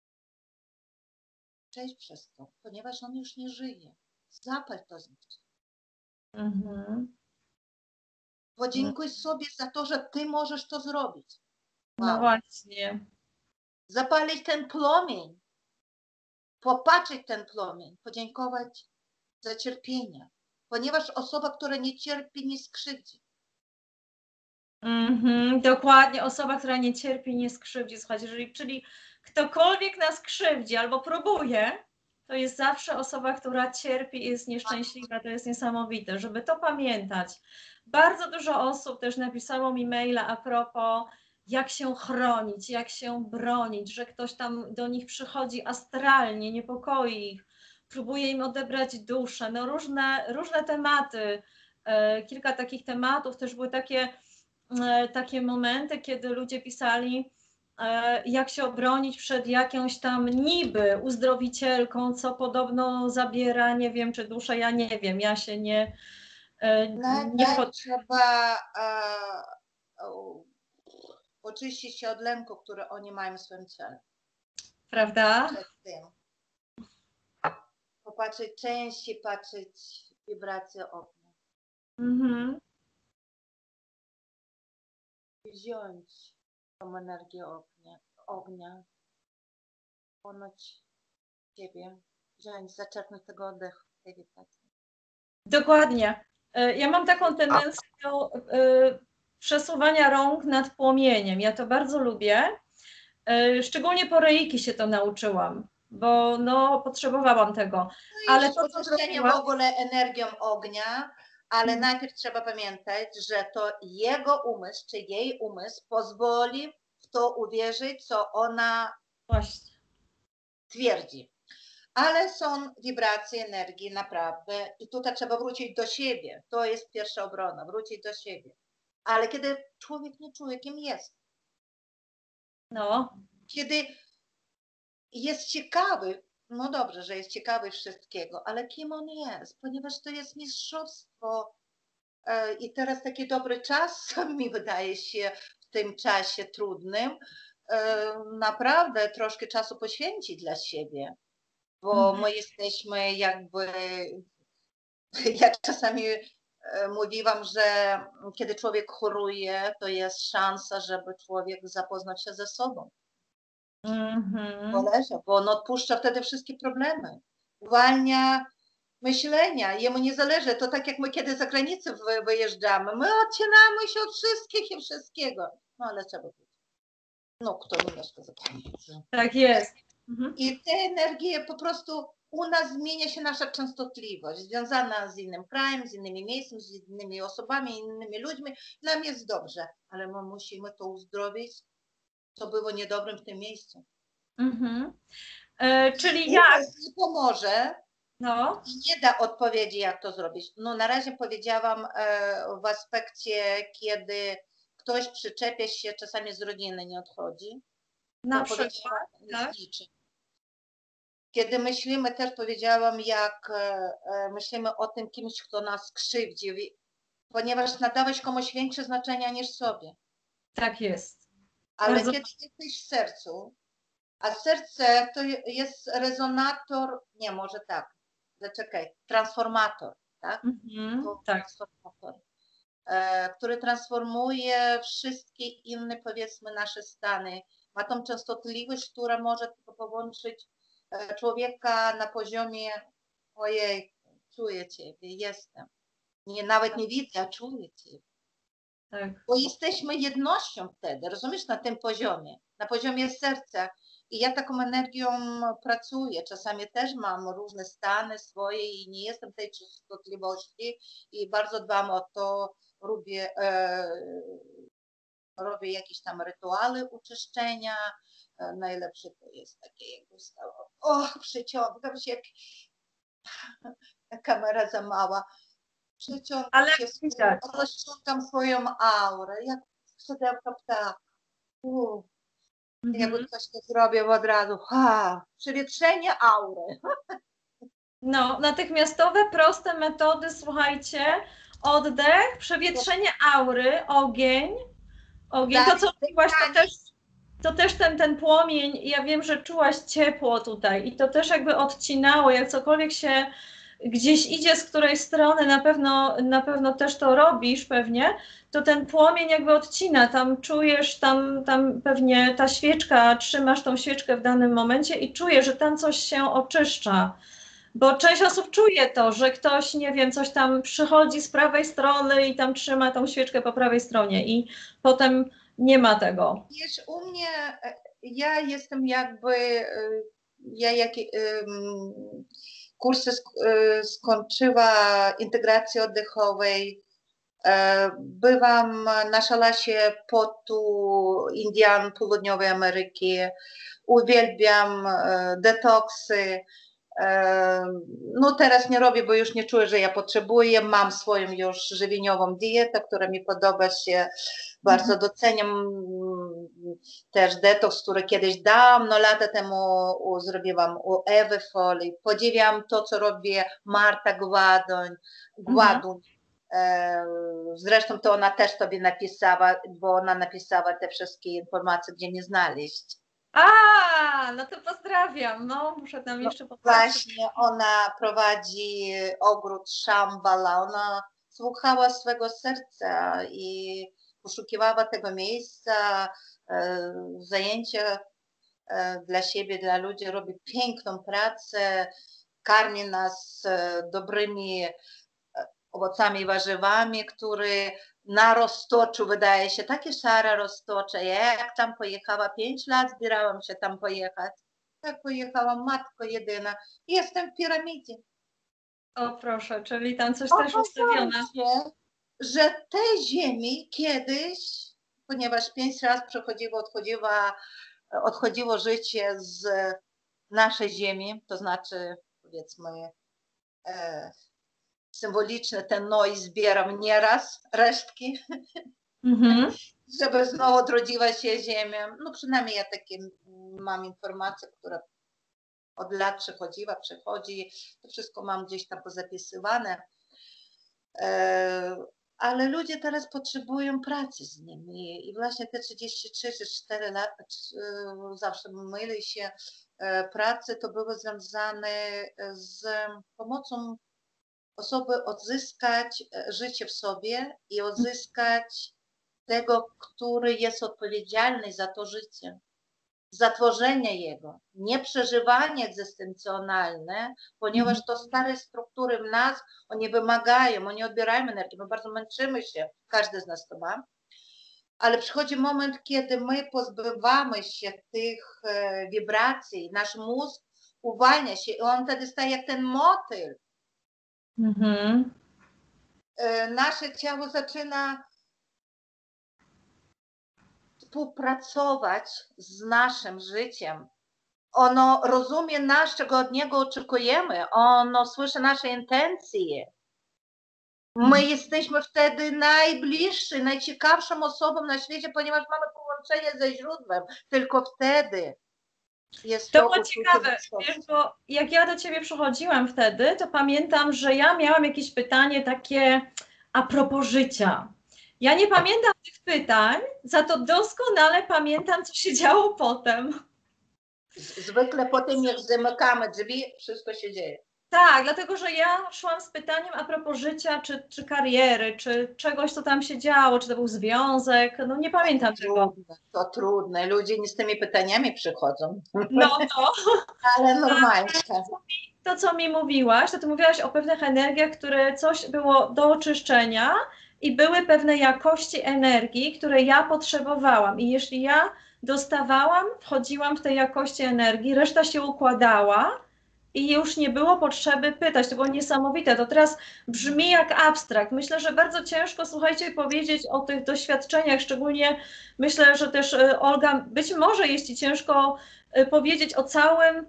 przejść przez to, ponieważ on już nie żyje. Zapal to znicze. Podziękuj sobie za to, że ty możesz to zrobić. Wow. No właśnie. Zapalić ten płomień, popatrzeć ten płomień, podziękować za cierpienie, ponieważ osoba, która nie cierpi, nie skrzywdzi. Dokładnie, osoba, która nie cierpi, nie skrzywdzi. Słuchajcie, czyli ktokolwiek nas krzywdzi albo próbuje, to jest zawsze osoba, która cierpi i jest nieszczęśliwa. To jest niesamowite, żeby to pamiętać. Bardzo dużo osób też napisało mi maila a propos jak się chronić, jak się bronić, że ktoś tam do nich przychodzi astralnie, niepokoi ich, próbuje im odebrać duszę, no różne tematy. Kilka takich tematów, też były takie momenty, kiedy ludzie pisali, jak się obronić przed jakąś tam niby uzdrowicielką, co podobno zabiera, nie wiem, czy duszę, ja nie wiem, ja się nie Najpierw trzeba oczyścić się od lęku, który oni mają w swoim ciele. prawda? Przed tym. Popatrzeć, częściej patrzeć wibracje ognia. Mhm. Wziąć tą energię ognia, ponoć siebie, wziąć, zaczerpnąć tego oddechu, tej wibracji. Dokładnie. Ja mam taką tendencję do przesuwania rąk nad płomieniem. Ja to bardzo lubię. Szczególnie po reiki się to nauczyłam, bo no, potrzebowałam tego. No Ale jest to, co oczyszczenie w zrobiłam, ogóle energią ognia, ale najpierw trzeba pamiętać, że to jego umysł, czy jej umysł pozwoli w to uwierzyć, co ona właśnie. twierdzi. Ale są wibracje energii naprawdę i tutaj trzeba wrócić do siebie. To jest pierwsza obrona, wrócić do siebie. Ale kiedy człowiek nie czuje, kim jest, No, kiedy jest ciekawy, no dobrze, że jest ciekawy wszystkiego, ale kim on jest, ponieważ to jest mistrzostwo i teraz taki dobry czas, mi wydaje się, w tym czasie trudnym, naprawdę troszkę czasu poświęcić dla siebie, bo my jesteśmy jakby, jak czasami mówiłam, że kiedy człowiek choruje, to jest szansa, żeby człowiek zapoznał się ze sobą. Bo on odpuszcza wtedy wszystkie problemy. Uwalnia myślenia, jemu nie zależy. To tak jak my kiedy za granicę wyjeżdżamy, my odcinamy się od wszystkich i wszystkiego. No ale trzeba być. No kto nie mieszka za granicą. Tak jest. I te energie po prostu u nas zmienia się nasza częstotliwość, związana z innym krajem, z innymi miejscami, z innymi osobami, innymi ludźmi. Nam jest dobrze, ale my musimy to uzdrowić, co było niedobrym w tym miejscu. Czyli jak? Umysł nie pomoże, No, i nie da odpowiedzi, jak to zrobić. No na razie powiedziałam w aspekcie, kiedy ktoś przyczepia się, czasami z rodziny nie odchodzi, na to przykład, powiedziałam tak? z niczym. Kiedy myślimy, też powiedziałam, jak myślimy o tym kimś, kto nas krzywdzi, ponieważ nadałeś komuś większe znaczenia niż sobie. Tak jest. Ale Bardzo. kiedy jesteś w sercu, a serce to jest rezonator, nie, może tak, zaczekaj, transformator, tak? To Tak. transformator, który transformuje wszystkie inne, powiedzmy, nasze stany. Ma tą częstotliwość, która może połączyć człowieka na poziomie ojej, czuję Ciebie, jestem. Nawet nie widzę, a czuję Ciebie. Tak. Bo jesteśmy jednością wtedy, rozumiesz, na tym poziomie, na poziomie serca. I ja taką energią pracuję. Czasami też mam różne stany swoje i nie jestem tej częstotliwości i bardzo dbam o to, robię jakieś tam rytuały uczyszczenia. Najlepsze to jest takie, jakby stało. Przyciągam się, jak kamera za mała. Przyciągam Ale się, widać. rozciągam swoją aurę, jak skrzydełka ptaka. Jakby ktoś to zrobił od razu. Przewietrzenie aury. No, natychmiastowe, proste metody, słuchajcie, oddech, przewietrzenie aury, ogień. To, co mówiłaś, to też ten płomień, ja wiem, że czułaś ciepło tutaj i to też jakby odcinało, jak cokolwiek się gdzieś idzie z której strony, na pewno też to robisz pewnie, to ten płomień jakby odcina, tam czujesz, tam pewnie ta świeczka, trzymasz tą świeczkę w danym momencie i czujesz, że tam coś się oczyszcza. Bo część osób czuje to, że ktoś, nie wiem, coś tam przychodzi z prawej strony i tam trzyma tą świeczkę po prawej stronie i potem nie ma tego. Wiesz, u mnie, ja jestem jakby, kursy skończyła integracji oddechowej, Bywam na szalasie potu Indian Południowej Ameryki. Uwielbiam detoksy. No teraz nie robię, bo już nie czuję, że ja potrzebuję. Mam swoją już żywieniową dietę, która mi podoba się. Bardzo doceniam też detoks, który kiedyś dawno, lata temu zrobiłam u Ewy Foley. Podziwiam to, co robi Marta Gładuń. Zresztą to ona też tobie napisała, bo ona napisała te wszystkie informacje, gdzie mnie znaleźć. No to pozdrawiam. No, muszę tam jeszcze popatrzeć. Właśnie ona prowadzi ogród Shambhala. Ona słuchała swego serca i poszukiwała tego miejsca, zajęcia dla siebie, dla ludzi. Robi piękną pracę, karmi nas dobrymi owocami i warzywami, które na roztoczu wydaje się takie szare roztocze. Jak tam pojechała, 5 lat zbierałam się tam pojechać. Tak pojechałam, matko jedyna. Jestem w piramidzie. O proszę, czyli tam coś też ustawione. Że tej ziemi kiedyś, ponieważ 5 razy odchodziło życie z naszej ziemi, to znaczy powiedzmy symboliczne ten noj zbieram nieraz resztki, żeby znowu odrodziła się ziemia. No przynajmniej ja takie mam informacje, które od lat przechodzi. To wszystko mam gdzieś tam pozapisywane. Ale ludzie teraz potrzebują pracy z nimi i właśnie te 33 czy 4 lata, zawsze mylę się, pracy to były związane z pomocą osoby odzyskać życie w sobie i odzyskać tego, który jest odpowiedzialny za to życie, za tworzenie jego, nie przeżywanie egzystencjonalne, ponieważ to stare struktury w nas, one wymagają, one odbierają energię, my bardzo męczymy się, każdy z nas to ma, ale przychodzi moment, kiedy my pozbywamy się tych wibracji, nasz mózg uwalnia się i on wtedy staje jak ten motyl. Nasze ciało zaczyna współpracować z naszym życiem. Ono rozumie nas, czego od niego oczekujemy. Ono słyszy nasze intencje. My jesteśmy wtedy najbliższy, najciekawszą osobą na świecie, ponieważ mamy połączenie ze źródłem. Tylko wtedy jest to było ciekawe, wiesz, bo jak ja do ciebie przychodziłam wtedy, to pamiętam, że ja miałam jakieś pytanie takie a propos życia. Ja nie pamiętam tych pytań, za to doskonale pamiętam, co się działo potem. Zwykle po tym, jak zamykamy drzwi, wszystko się dzieje. Tak, dlatego, że ja szłam z pytaniem a propos życia, czy kariery, czy czegoś, co tam się działo, czy to był związek, no nie pamiętam tego. To trudne, ludzie nie z tymi pytaniami przychodzą. No to. Ale normalnie. To, co mi mówiłaś, to ty mówiłaś o pewnych energiach, które coś było do oczyszczenia i były pewne jakości energii, które ja potrzebowałam. I jeśli ja dostawałam, wchodziłam w tej jakości energii, reszta się układała i już nie było potrzeby pytać. To było niesamowite. To teraz brzmi jak abstrakt. Myślę, że bardzo ciężko, słuchajcie, powiedzieć o tych doświadczeniach, szczególnie myślę, że też Olga, być może jest ci ciężko powiedzieć o całym,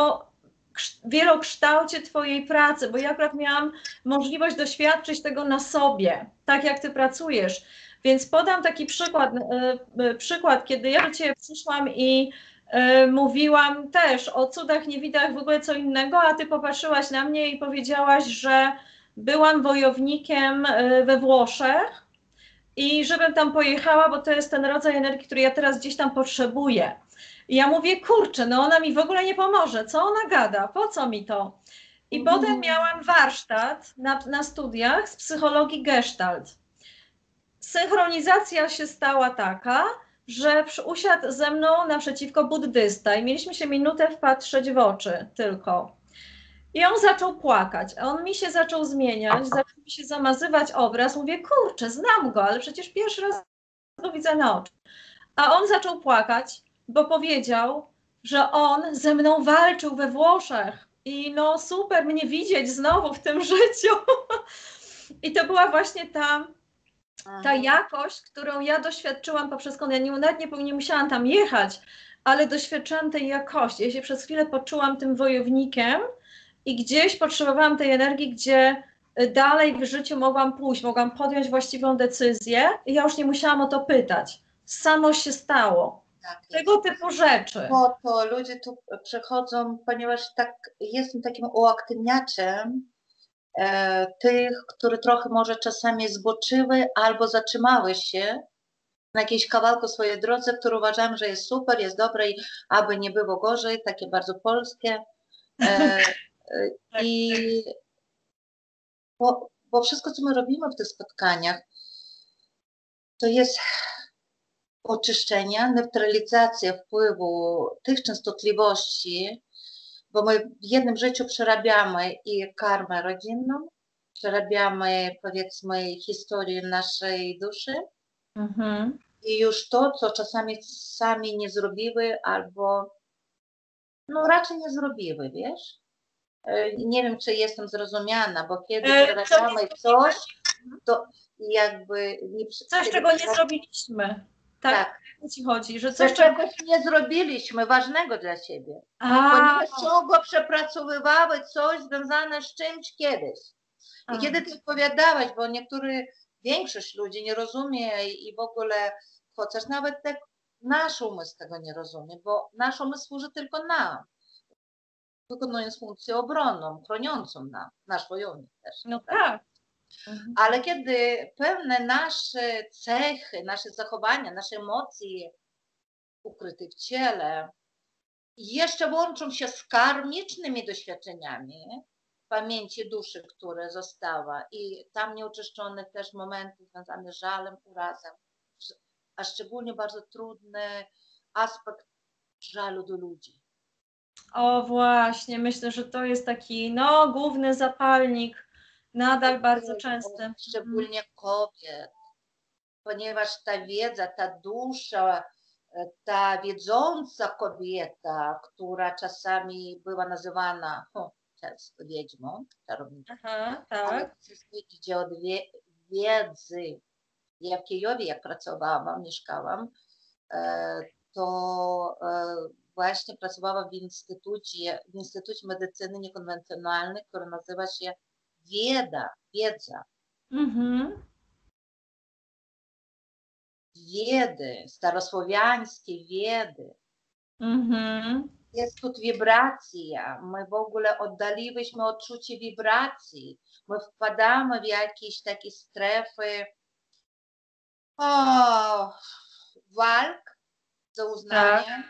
wielokształcie twojej pracy, bo ja akurat miałam możliwość doświadczyć tego na sobie, tak jak ty pracujesz. Więc podam taki przykład, kiedy ja do ciebie przyszłam i mówiłam też o cudach, niewidach, w ogóle co innego, a ty popatrzyłaś na mnie i powiedziałaś, że byłam wojownikiem we Włoszech i żebym tam pojechała, bo to jest ten rodzaj energii, który ja teraz gdzieś tam potrzebuję. I ja mówię, kurczę, no ona mi w ogóle nie pomoże, co ona gada, po co mi to? I potem miałam warsztat na studiach z psychologii Gestalt. Synchronizacja się stała taka, że usiadł ze mną naprzeciwko buddysta i mieliśmy się minutę wpatrzeć w oczy tylko. I on zaczął płakać, a on mi się zaczął zmieniać, zaczął mi się zamazywać obraz. Mówię, kurczę, znam go, ale przecież pierwszy raz go widzę na oczy. A on zaczął płakać, bo powiedział, że on ze mną walczył we Włoszech i no super mnie widzieć znowu w tym życiu. I to była właśnie ta ta Mhm. jakość, którą ja doświadczyłam poprzez kontakt, ja nawet nie musiałam tam jechać, ale doświadczyłam tej jakości. Ja się przez chwilę poczułam tym wojownikiem i gdzieś potrzebowałam tej energii, gdzie dalej w życiu mogłam pójść, mogłam podjąć właściwą decyzję i ja już nie musiałam o to pytać. Samo się stało. Tak Tego jest. typu rzeczy. Bo to ludzie tu przychodzą, ponieważ tak jestem takim uaktywniaczem tych, które trochę może czasami zboczyły albo zatrzymały się na jakimś kawałku swojej drodze, które uważam, że jest super, jest dobre i aby nie było gorzej, takie bardzo polskie. E, Tak. I bo wszystko, co my robimy w tych spotkaniach, to jest oczyszczenie, neutralizacja wpływu tych częstotliwości, bo my w jednym życiu przerabiamy i karmę rodzinną, przerabiamy, powiedzmy, historię naszej duszy Mhm. i już to, co czasami sami nie zrobiły albo no raczej nie zrobiły, wiesz? Nie wiem, czy jestem zrozumiana, bo kiedy Co nie przerabiamy coś, zrobimy? to jakby Coś, kiedy czego nie zrobiliśmy. Tak? tak, O co ci chodzi? Że że coś, czego... czegoś nie zrobiliśmy ważnego dla siebie, A, ponieważ ciągle przepracowywały coś związane z czymś kiedyś. I kiedy ty odpowiadałaś, bo większość ludzi nie rozumie i w ogóle, chociaż nawet tak nasz umysł tego nie rozumie, bo nasz umysł służy tylko nam, wykonując funkcję obronną, chroniącą nam, nasz wojownik też. no Tak? tak. Mhm. Ale kiedy pewne nasze cechy, nasze zachowania, nasze emocje ukryte w ciele jeszcze łączą się z karmicznymi doświadczeniami pamięci duszy, która została i tam nieoczyszczone też momenty związane z żalem, urazem, a szczególnie bardzo trudny aspekt żalu do ludzi. O właśnie, myślę, że to jest taki no, główny zapalnik, nadal bardzo częsty. Mhm. Szczególnie kobiet, ponieważ ta wiedza, ta dusza, ta wiedząca kobieta, która czasami była nazywana często wiedźmą, czarownicą, Aha, ale tak. idzie od wiedzy. Ja w Kijowie, jak pracowałam, mieszkałam, to właśnie pracowałam w Instytucie Medycyny Niekonwencjonalnej, który nazywa się wiedza. Mhm. Wiedy, starosłowiańskie wiedy. Mhm. Jest tu wibracja. My w ogóle oddaliłyśmy odczucie wibracji. My wpadamy w jakieś takie strefy walk za Tak. uznanie.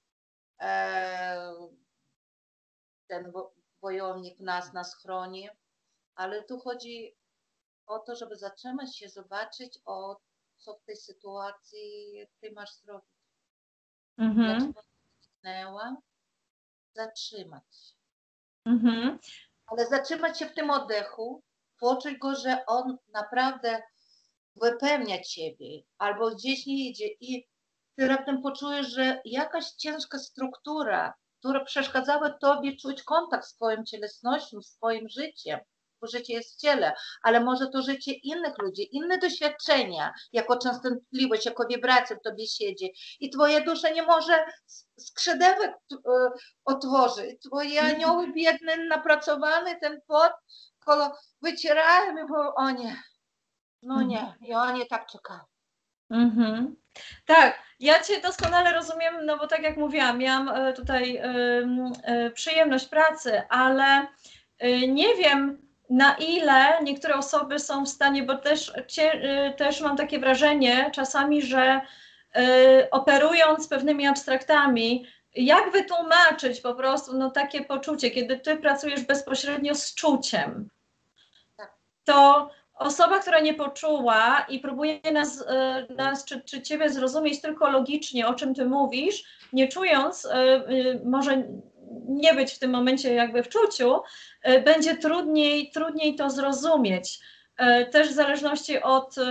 Ten wojownik nas chroni. Ale tu chodzi o to, żeby zatrzymać się, zobaczyć, co w tej sytuacji ty masz zrobić. Mhm. Dlaczego zniknęła? Zatrzymać się. Mhm. Ale zatrzymać się w tym oddechu, poczuć go, że on naprawdę wypełnia ciebie albo gdzieś nie idzie i ty raptem poczujesz, że jakaś ciężka struktura, która przeszkadzała tobie czuć kontakt z twoją cielesnością, z twoim życiem, bo życie jest w ciele, ale może to życie innych ludzi, inne doświadczenia, jako częstotliwość, jako wibracja w tobie siedzi i twoja dusza nie może skrzydełek otworzyć, twoje anioły biedne, napracowany ten pot, wycierają i mówią, o nie, no nie, i oni tak czekają. Mhm. Tak, ja Cię doskonale rozumiem, no bo tak jak mówiłam, miałam tutaj przyjemność pracy, ale nie wiem na ile niektóre osoby są w stanie, bo też mam takie wrażenie czasami, że operując pewnymi abstraktami, jak wytłumaczyć po prostu no, takie poczucie, kiedy Ty pracujesz bezpośrednio z czuciem, to osoba, która nie poczuła i próbuje nas czy ciebie zrozumieć tylko logicznie, o czym ty mówisz, nie czując, może nie być w tym momencie jakby w czuciu, będzie trudniej to zrozumieć. Też w zależności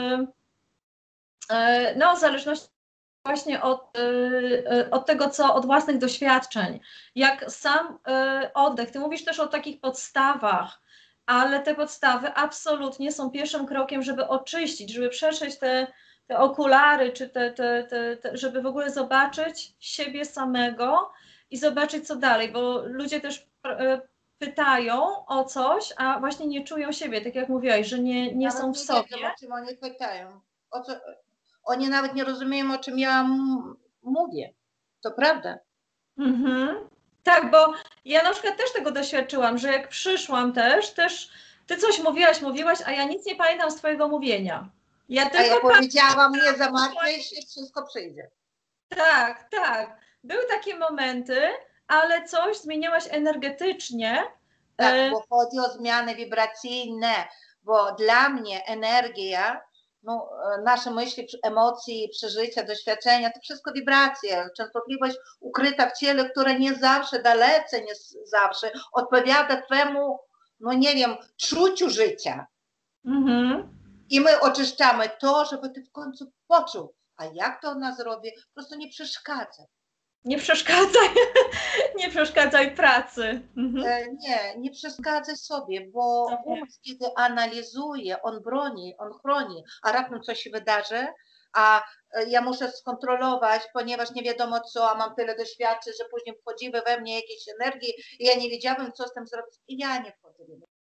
w zależności właśnie od tego, od własnych doświadczeń. Jak sam oddech, ty mówisz też o takich podstawach, ale te podstawy absolutnie są pierwszym krokiem, żeby oczyścić, żeby przetrzeć te okulary, czy żeby w ogóle zobaczyć siebie samego i zobaczyć, co dalej, bo ludzie też pytają o coś, a właśnie nie czują siebie, tak jak mówiłaś, że nie Nawet są w nie sobie. wiedzą, o czym oni pytają. Oni nawet nie rozumieją, o czym ja mówię. To prawda. Mhm. Tak, bo ja na przykład też tego doświadczyłam, że jak przyszłam też ty coś mówiłaś, a ja nic nie pamiętam z twojego mówienia. Ja A ja tylko powiedziałam, nie zamartwiaj się, wszystko przyjdzie. tak, tak. Były takie momenty, ale coś zmieniałaś energetycznie. Tak, bo chodzi o zmiany wibracyjne, bo dla mnie energia, no, nasze myśli, emocje, przeżycia, doświadczenia, to wszystko wibracje, częstotliwość ukryta w ciele, która nie zawsze, dalece nie zawsze odpowiada twemu, no nie wiem, czuciu życia. Mhm. I my oczyszczamy to, żeby ty w końcu poczuł. A jak to ona zrobi? Po prostu nie przeszkadza. Nie przeszkadzaj, nie przeszkadzaj pracy. Mhm. Nie przeszkadzaj sobie, bo umysł, kiedy analizuje, on broni, on chroni, a raptem coś się wydarzy, a ja muszę skontrolować, ponieważ nie wiadomo co, a mam tyle doświadczeń, że później wchodziły we mnie jakieś energii i ja nie wiedziałam, co z tym zrobić. I ja nie wchodzę w innych.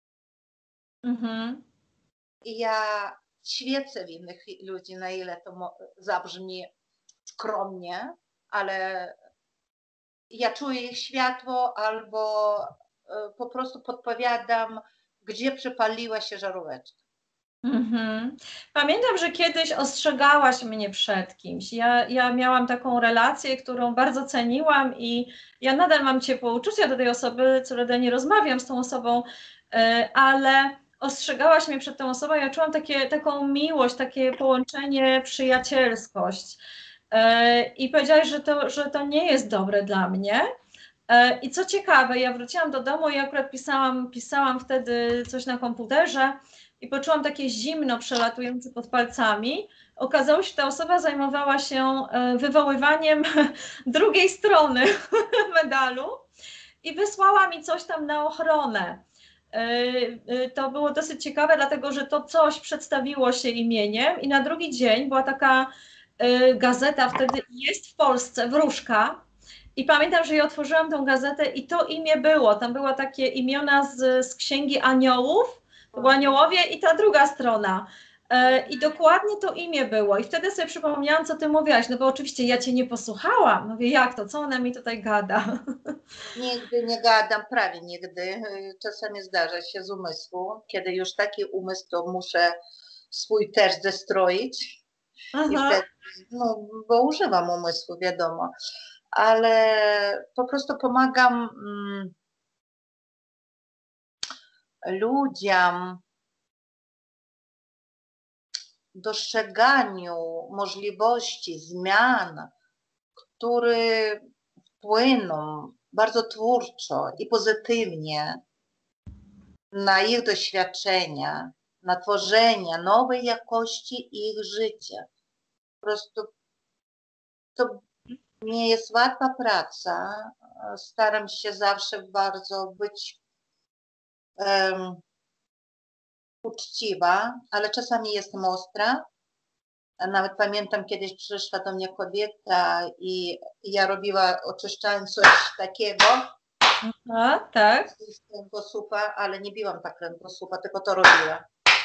Mhm. I ja świecę w innych ludzi, na ile to zabrzmi skromnie, ale ja czuję ich światło albo po prostu podpowiadam, gdzie przypaliła się żaróweczka. Mhm. Pamiętam, że kiedyś ostrzegałaś mnie przed kimś. Ja miałam taką relację, którą bardzo ceniłam i ja nadal mam ciepłe uczucia do tej osoby, co prawda nie rozmawiam z tą osobą, ale ostrzegałaś mnie przed tą osobą. Ja czułam taką miłość, takie połączenie, przyjacielskość. I powiedziałaś, że to nie jest dobre dla mnie. I co ciekawe, ja wróciłam do domu i akurat pisałam wtedy coś na komputerze i poczułam takie zimno przelatujące pod palcami. Okazało się, że ta osoba zajmowała się wywoływaniem drugiej strony medalu i wysłała mi coś tam na ochronę. To było dosyć ciekawe, dlatego że to coś przedstawiło się imieniem i na drugi dzień była taka gazeta, wtedy jest w Polsce, Wróżka. I pamiętam, że ja otworzyłam tą gazetę i to imię było. Tam były takie imiona z Księgi Aniołów, to były aniołowie i ta druga strona. I dokładnie to imię było. I wtedy sobie przypomniałam, co ty mówiłaś, no bo oczywiście ja cię nie posłuchałam. Mówię, jak to? Co ona mi tutaj gada? Nigdy nie gadam, prawie nigdy. Czasami zdarza się z umysłu. Kiedy już taki umysł, to muszę swój też zestroić. I Aha. wtedy, no, bo używam umysłu, wiadomo. Ale po prostu pomagam ludziom w dostrzeganiu możliwości zmian, które wpłyną bardzo twórczo i pozytywnie na ich doświadczenia, na tworzenie nowej jakości ich życia. Po prostu to nie jest łatwa praca. Staram się zawsze bardzo być uczciwa, ale czasami jestem ostra. Nawet pamiętam, kiedyś przyszła do mnie kobieta i ja oczyszczałam coś takiego Aha, tak. z kręgosłupa, ale nie biłam tak kręgosłupa, tylko to robiła.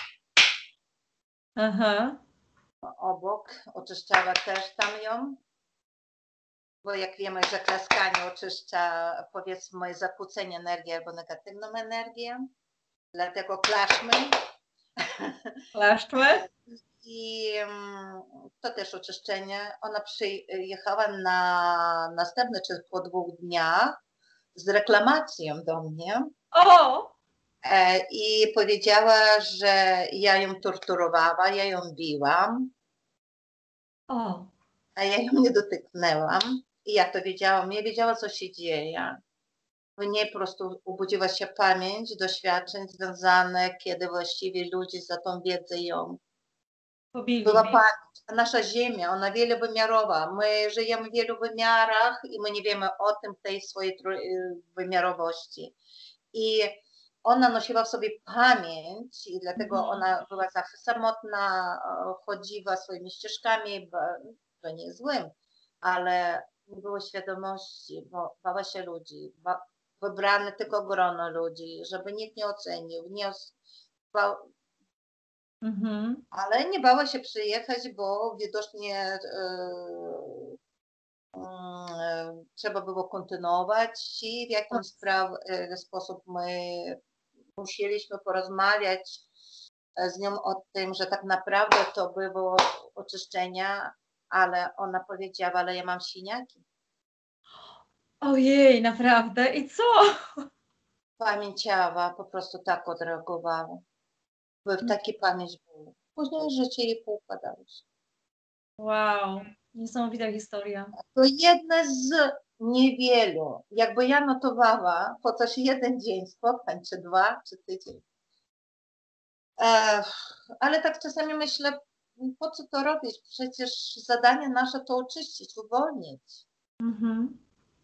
Aha. Obok, oczyszczała też tam ją, bo jak wiemy, że klaskanie oczyszcza, powiedzmy, zakłócenie energii albo negatywną energię, dlatego klaszmy. Klaszczmy. I to też oczyszczenie. Ona przyjechała na następny, czy po 2 dniach z reklamacją do mnie O! i powiedziała, że ja ją torturowała, ja ją biłam, O! a ja ją nie dotyknęłam. I ja to wiedziałam, nie wiedziała, co się dzieje. W niej po prostu obudziła się pamięć doświadczeń związanych, kiedy właściwie ludzie za tą wiedzę ją była Pobili. pamięć. A nasza Ziemia, ona wielowymiarowa. My żyjemy w wielu wymiarach i my nie wiemy o tym, tej swojej wymiarowości. I ona nosiła w sobie pamięć i dlatego Mhm. ona była zawsze samotna, chodziła swoimi ścieżkami, to nie jest złym, ale nie było świadomości, bo bała się ludzi, wybrane tylko grono ludzi, żeby nikt nie ocenił, Mhm. ale nie bała się przyjechać, bo widocznie trzeba było kontynuować i w jakimś sposób my musieliśmy porozmawiać z nią o tym, że tak naprawdę to było oczyszczenia, ale ona powiedziała, ale ja mam siniaki. Ojej, naprawdę? I co? Pamięć ciała po prostu tak odreagowała. By w taki pamięć było. Później życie jej poukładało się. Wow, niesamowita historia. To jedna z niewielu. Jakby ja notowała chociaż jeden dzień spotkań, czy 2, czy tydzień. Ale tak czasami myślę, po co to robić? Przecież zadanie nasze to oczyścić, uwolnić. Mhm.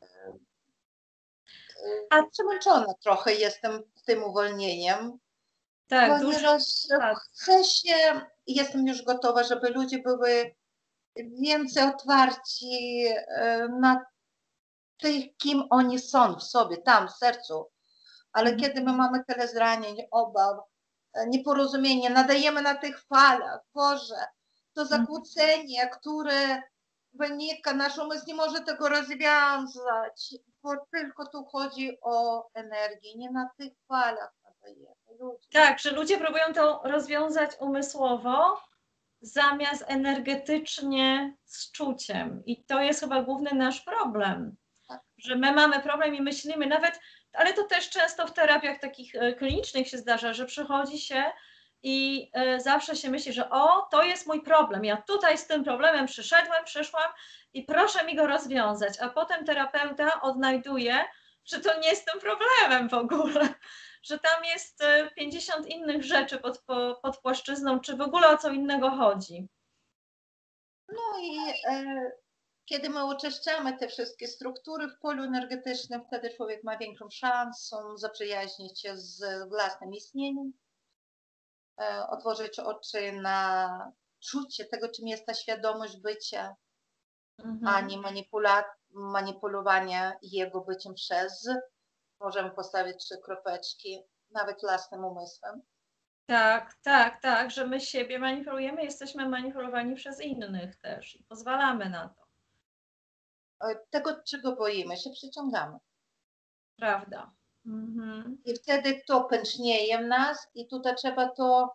A Przemęczona trochę jestem tym uwolnieniem, tak, dużo. ponieważ Tak. chcę się, jestem już gotowa, żeby ludzie były więcej otwarci na tych, kim oni są w sobie, tam, w sercu. Ale kiedy my mamy tyle zranień, obaw, nieporozumienie, nadajemy na tych falach, Boże, to zakłócenie, które wynika, nasz umysł nie może tego rozwiązać, bo tylko tu chodzi o energię, nie na tych falach nadajemy ludzi. Tak, że ludzie próbują to rozwiązać umysłowo zamiast energetycznie z czuciem. I to jest chyba główny nasz problem, że my mamy problem i myślimy nawet, ale to też często w terapiach takich klinicznych się zdarza, że przychodzi się i zawsze się myśli, że o, to jest mój problem, ja tutaj z tym problemem przyszłam i proszę mi go rozwiązać, a potem terapeuta odnajduje, że to nie jest tym problemem w ogóle, że tam jest 50 innych rzeczy pod płaszczyzną, czy w ogóle o co innego chodzi. No i kiedy my oczyszczamy te wszystkie struktury w polu energetycznym, wtedy człowiek ma większą szansę zaprzyjaźnić się z własnym istnieniem, otworzyć oczy na czucie tego, czym jest ta świadomość bycia, a nie manipulowania jego byciem przez, możemy postawić 3 kropeczki, nawet własnym umysłem. Tak, tak, tak, że my siebie manipulujemy, jesteśmy manipulowani przez innych też i pozwalamy na to, Tego, czego boimy się, przyciągamy. prawda? Mhm. I wtedy to pęcznieje w nas i tutaj trzeba to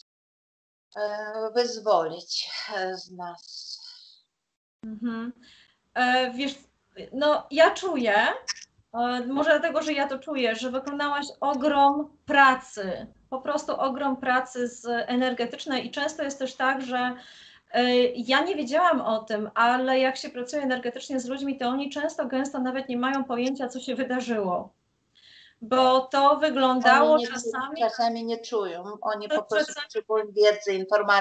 wyzwolić z nas. Mhm. Wiesz, no ja czuję, może dlatego, że ja to czuję, że wykonałaś ogrom pracy, po prostu ogrom pracy energetycznej i często jest też tak, że ja nie wiedziałam o tym, ale jak się pracuje energetycznie z ludźmi, to oni często, gęsto nawet nie mają pojęcia, co się wydarzyło. Bo to wyglądało Oni czasami nie czują, oni po prostu potrzebują wiedzy,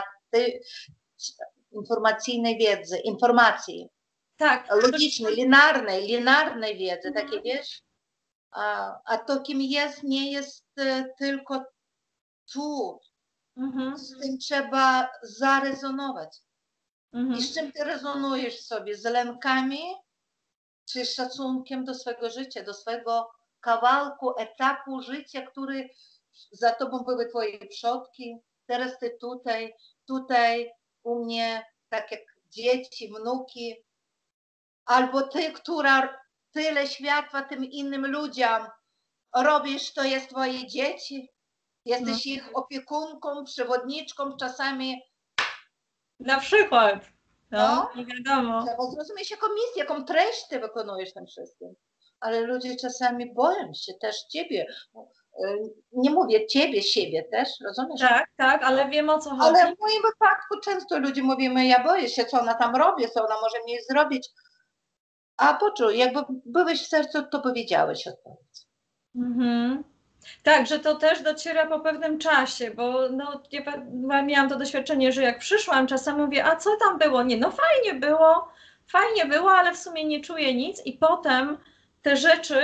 informacyjnej wiedzy, informacji, tak, logicznej, linearnej wiedzy, takie wiesz? A to, kim jest, nie jest tylko tu. Z tym trzeba zarezonować. I z czym ty rezonujesz sobie? Z lękami czy z szacunkiem do swojego życia, do swojego kawałku, etapu życia, który za tobą były twoje przodki, teraz ty tutaj u mnie, tak jak dzieci, wnuki, albo ty, która tyle światła tym innym ludziom robisz, to jest twoje dzieci, jesteś ich opiekunką, przewodniczką, czasami. Na przykład, No, nie wiadomo. trzeba zrozumieć, jaką misję, jaką treść ty wykonujesz tym wszystkim. Ale ludzie czasami boją się też ciebie. Nie mówię ciebie, siebie też, rozumiesz? Tak, tak, ale wiem o co chodzi. Ale w moim wypadku często ludzie mówimy, ja boję się, co ona tam robi, co ona może mnie zrobić. A poczuj, jakby byłeś w sercu, to powiedziałeś odpowiedź. Mhm. Tak, że to też dociera po pewnym czasie, bo no, ja miałam to doświadczenie, że jak przyszłam, czasami mówię, a co tam było? Nie, no fajnie było, ale w sumie nie czuję nic i potem te rzeczy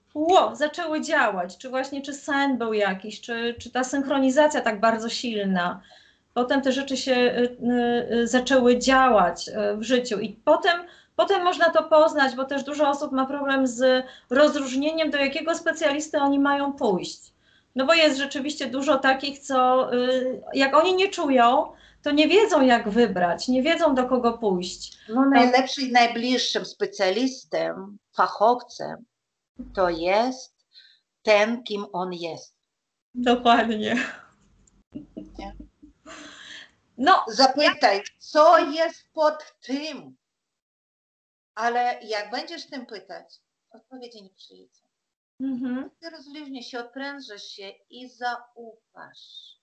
zaczęły działać, czy właśnie czy sen był jakiś, czy ta synchronizacja tak bardzo silna. Potem te rzeczy się zaczęły działać w życiu i potem można to poznać, bo też dużo osób ma problem z rozróżnieniem, do jakiego specjalisty oni mają pójść. No bo jest rzeczywiście dużo takich, co jak oni nie czują, to nie wiedzą jak wybrać, nie wiedzą do kogo pójść. No najlepszym i najbliższym specjalistą, fachowcem to jest ten, kim on jest. Dokładnie. Nie? No, Zapytaj, co jest pod tym, ale jak będziesz tym pytać, odpowiedzi nie przyjdzie. Ty rozluźnisz się, odprężysz się i zaufasz.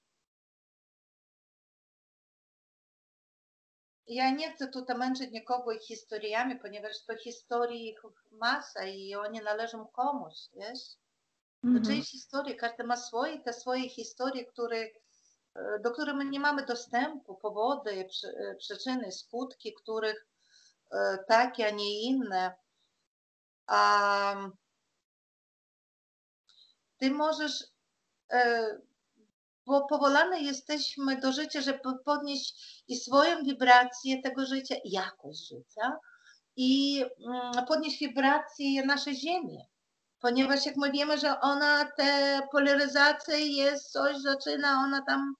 Ja nie chcę tutaj męczyć nikogo ich historiami, ponieważ to historii ich masa i one należą komuś, wiesz? To czyjeś historie, każdy ma te swoje historie, do których my nie mamy dostępu, powody, przyczyny, skutki, których takie, a nie inne. A ty możesz, bo powołane jesteśmy do życia, żeby podnieść i swoją wibrację tego życia, jakość życia i podnieść wibrację naszej Ziemi. Ponieważ jak my wiemy, że ona, te polaryzacje jest coś, zaczyna ona tam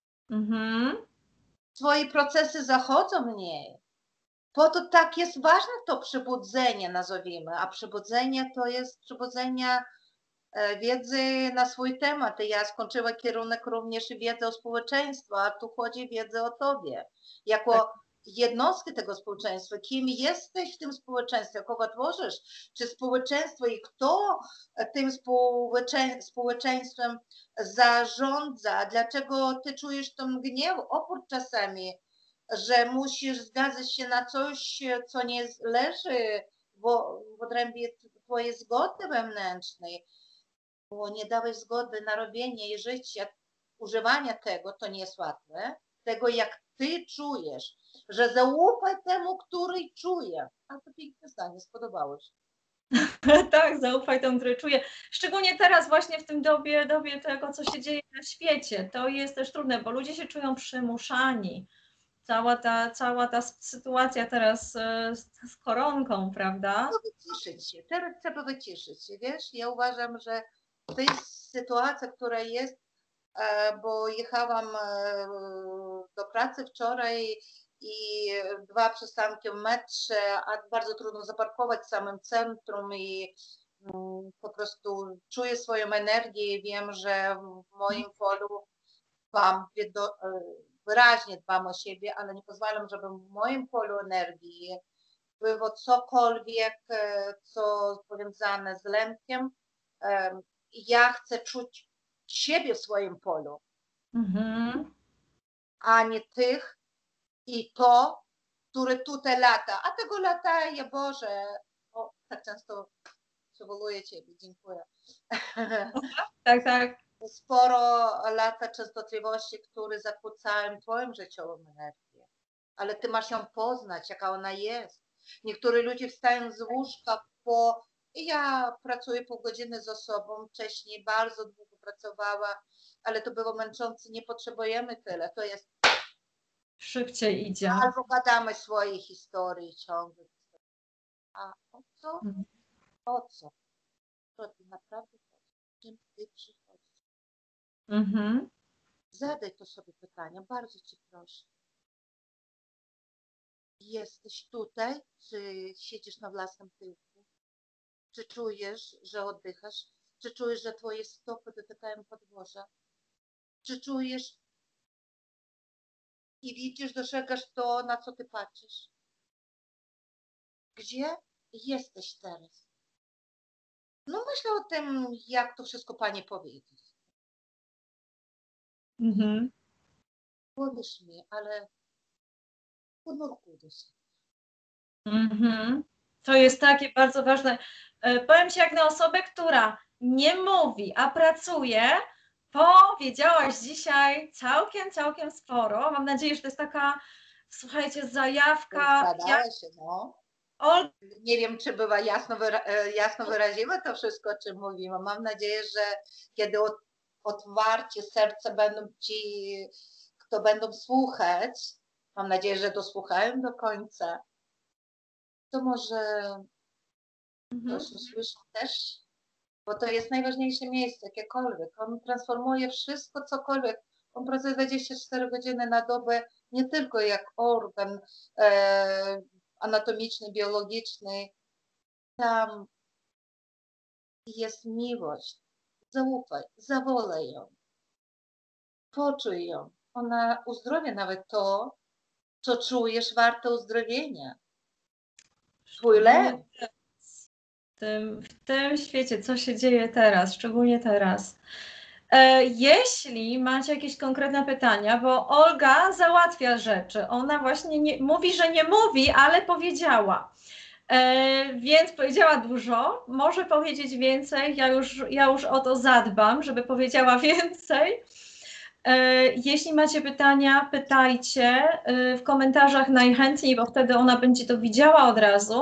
swoje procesy zachodzą w niej. Po to tak jest ważne to przebudzenie, nazwijmy, a przebudzenie to jest przebudzenie wiedzy na swój temat. Ja skończyłam kierunek również wiedzy o społeczeństwie, a tu chodzi wiedzy o tobie. Jako jednostki tego społeczeństwa, kim jesteś w tym społeczeństwie, kogo tworzysz, czy społeczeństwo i kto tym społeczeństwem zarządza, dlaczego ty czujesz ten gniew, opór czasami, że musisz zgadzać się na coś, co nie leży w odrębie twojej zgody wewnętrznej, bo nie dałeś zgody na robienie i życie, używania tego, to nie jest łatwe, tego jak ty czujesz, że zaufaj temu, który czuje. A to piękne zdanie, spodobało się. Tak, zaufaj temu, który czuje. Szczególnie teraz właśnie w tym dobie tego, co się dzieje na świecie. To jest też trudne, bo ludzie się czują przymuszani. Cała ta sytuacja teraz z koronką, prawda? No wyciszyć się, teraz trzeba wyciszyć się, wiesz? Ja uważam, że to jest sytuacja, która jest, bo jechałam do pracy wczoraj i 2 przystanki w metrze, a bardzo trudno zaparkować w samym centrum i po prostu czuję swoją energię i wiem, że w moim polu wyraźnie dbam o siebie, ale nie pozwalam, żeby w moim polu energii było cokolwiek, co powiązane z lękiem. Ja chcę czuć siebie w swoim polu, a nie tych i to, które tutaj lata. A tego lataje, Boże, o, tak często przywołuję Ciebie, dziękuję. Tak, tak. Sporo lata częstotliwości, które zakłócają Twoją życiową energię, ale Ty masz ją poznać, jaka ona jest. Niektórzy ludzie wstają z łóżka ja pracuję pół godziny z osobą, wcześniej bardzo długo pracowała, ale to było męczące, nie potrzebujemy tyle, to jest Szybciej idzie. albo gadamy swojej historii ciągle. A o co? O co? To Ty naprawdę chcesz? Czym Ty przychodzisz? Zadaj to sobie pytanie, bardzo Cię proszę. Jesteś tutaj, czy siedzisz na własnym tyłku? Czy czujesz, że oddychasz? Czy czujesz, że Twoje stopy dotykają podłoża? Czy czujesz i widzisz, dostrzegasz to, na co Ty patrzysz? Gdzie jesteś teraz? No myślę o tym, jak to wszystko Pani powiedzieć. Powiesz mi, ale ponurkuj się. To jest takie bardzo ważne. Powiem Ci, jak na osobę, która nie mówi, a pracuje, powiedziałaś dzisiaj całkiem sporo. Mam nadzieję, że to jest taka, słuchajcie, zajawka. Zgadała się, no. Ol- Nie wiem, czy była jasno wyraziła to wszystko, o czym mówiłam. Mam nadzieję, że kiedy otwarcie serce będą ci, kto będą słuchać, mam nadzieję, że dosłuchają do końca, to może Mhm. coś usłyszą też, bo to jest najważniejsze miejsce, jakiekolwiek. On transformuje wszystko, cokolwiek. On pracuje 24 godziny na dobę, nie tylko jak organ anatomiczny, biologiczny. Tam jest miłość. Zaufaj, zawolaj ją, poczuj ją. Ona uzdrowi nawet to, co czujesz warte uzdrowienia. Twój Szczególnie lęk. w tym świecie, co się dzieje teraz, szczególnie teraz. Jeśli macie jakieś konkretne pytania, bo Olga załatwia rzeczy, ona właśnie mówi, że nie mówi, ale powiedziała. Więc powiedziała dużo, może powiedzieć więcej, ja już o to zadbam, żeby powiedziała więcej. Jeśli macie pytania, pytajcie w komentarzach najchętniej, bo wtedy ona będzie to widziała od razu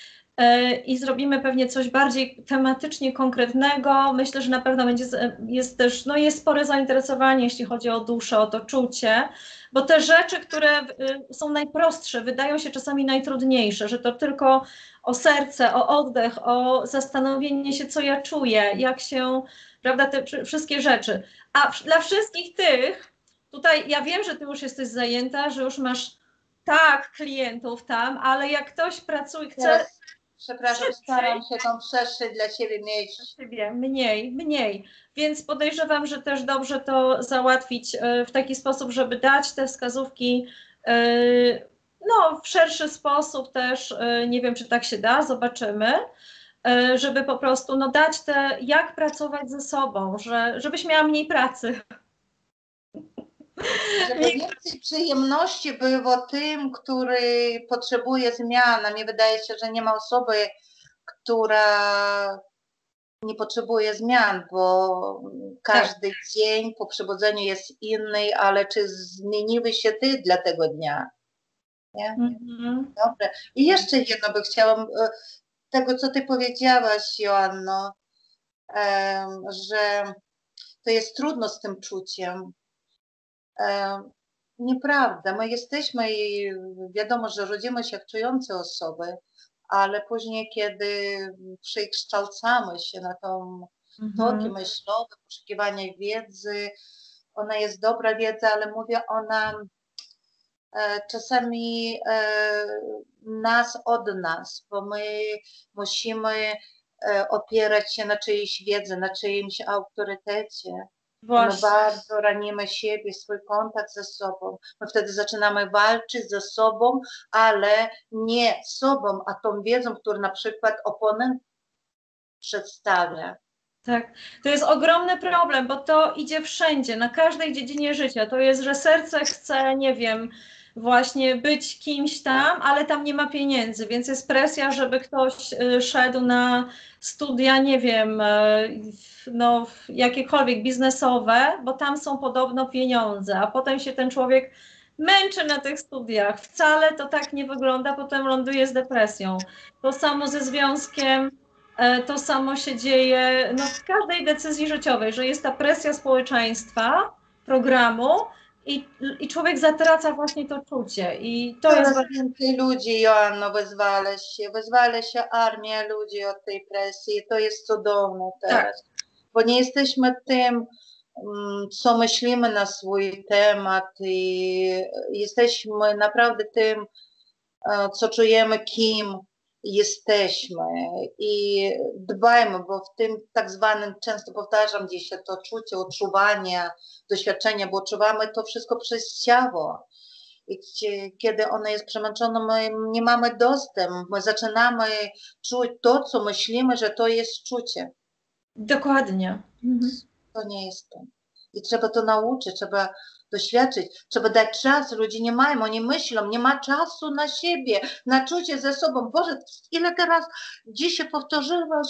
i zrobimy pewnie coś bardziej tematycznie konkretnego. Myślę, że na pewno jest też, no jest spore zainteresowanie, jeśli chodzi o duszę, o to czucie, bo te rzeczy, które są najprostsze, wydają się czasami najtrudniejsze, że to tylko o serce, o oddech, o zastanowienie się, co ja czuję, jak się, prawda, te wszystkie rzeczy. A dla wszystkich tych, tutaj ja wiem, że ty już jesteś zajęta, że już masz tak klientów tam, ale jak ktoś pracuje, chce Teraz, przepraszam, staram szybciej, się tą przestrzeń dla siebie mieć. siebie mniej. Więc podejrzewam, że też dobrze to załatwić w taki sposób, żeby dać te wskazówki no, w szerszy sposób też. Nie wiem, czy tak się da, zobaczymy. Żeby po prostu no, dać te, jak pracować ze sobą, żebyś miała mniej pracy. Żeby więcej przyjemności było tym, który potrzebuje zmian. A mi wydaje się, że nie ma osoby, która nie potrzebuje zmian, bo Tak. każdy dzień po przebudzeniu jest inny, ale czy zmieniły się ty dla tego dnia? Nie? Mhm. Dobre. I jeszcze jedno by chciałam, tego co ty powiedziałaś, Joanno, że to jest trudno z tym czuciem. Nieprawda. My jesteśmy i wiadomo, że rodzimy się jak czujące osoby, ale później, kiedy przekształcamy się na tą toki Mhm. myślowe, poszukiwania wiedzy, ona jest dobra wiedza, ale mówię, ona czasami nas od nas, bo my musimy opierać się na czyjejś wiedzy, na czyimś autorytecie. Bo my Właśnie. bardzo ranimy siebie, swój kontakt ze sobą. My wtedy zaczynamy walczyć ze sobą, ale nie sobą, a tą wiedzą, którą na przykład oponent przedstawia. Tak, to jest ogromny problem, bo to idzie wszędzie, na każdej dziedzinie życia. To jest, że serce chce, nie wiem, właśnie być kimś tam, ale tam nie ma pieniędzy, więc jest presja, żeby ktoś szedł na studia, nie wiem, no, jakiekolwiek biznesowe, bo tam są podobno pieniądze, a potem się ten człowiek męczy na tych studiach. Wcale to tak nie wygląda, potem ląduje z depresją. To samo ze związkiem. To samo się dzieje no, w każdej decyzji życiowej, że jest ta presja społeczeństwa, programu i człowiek zatraca właśnie to czucie. I to jest Coraz więcej ludzi, Joanno, wyzwala się armia ludzi od tej presji. To jest cudowne tak. teraz, bo nie jesteśmy tym, co myślimy na swój temat i jesteśmy naprawdę tym, co czujemy, kim jesteśmy i dbajmy, bo w tym tak zwanym, często powtarzam dzisiaj, to czucie, odczuwanie, doświadczenie, bo odczuwamy to wszystko przez ciało. I kiedy ono jest przemęczone, my nie mamy dostępu, my zaczynamy czuć to, co myślimy, że to jest czucie. Dokładnie. Mhm. To nie jest to. I trzeba to nauczyć, trzeba doświadczyć, trzeba dać czas. Ludzie nie mają, oni myślą, nie ma czasu na siebie, na czucie ze sobą. Boże, ile teraz dzisiaj powtórzyłaś,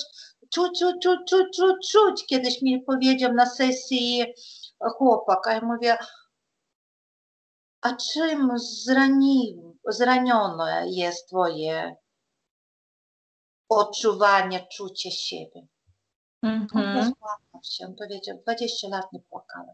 czuć. Kiedyś mi powiedział na sesji chłopak, a ja mówię, a czym zranione jest twoje odczuwanie, czucie siebie. On Mhm. rozpłakał się, on powiedział, 20 lat nie płakałem.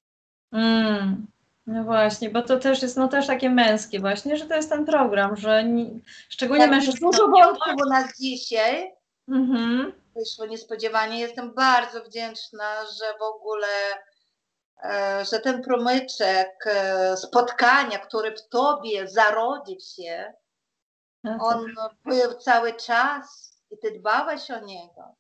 No właśnie, bo to też jest no też takie męskie właśnie, że to jest ten program, że szczególnie Tak, mężczyzn. dużo wątków u nas dzisiaj. Mhm. Wyszło niespodziewanie. Jestem bardzo wdzięczna, że w ogóle, że ten promyczek spotkania, który w tobie zarodził się, No to, on był cały czas i ty dbałaś o niego.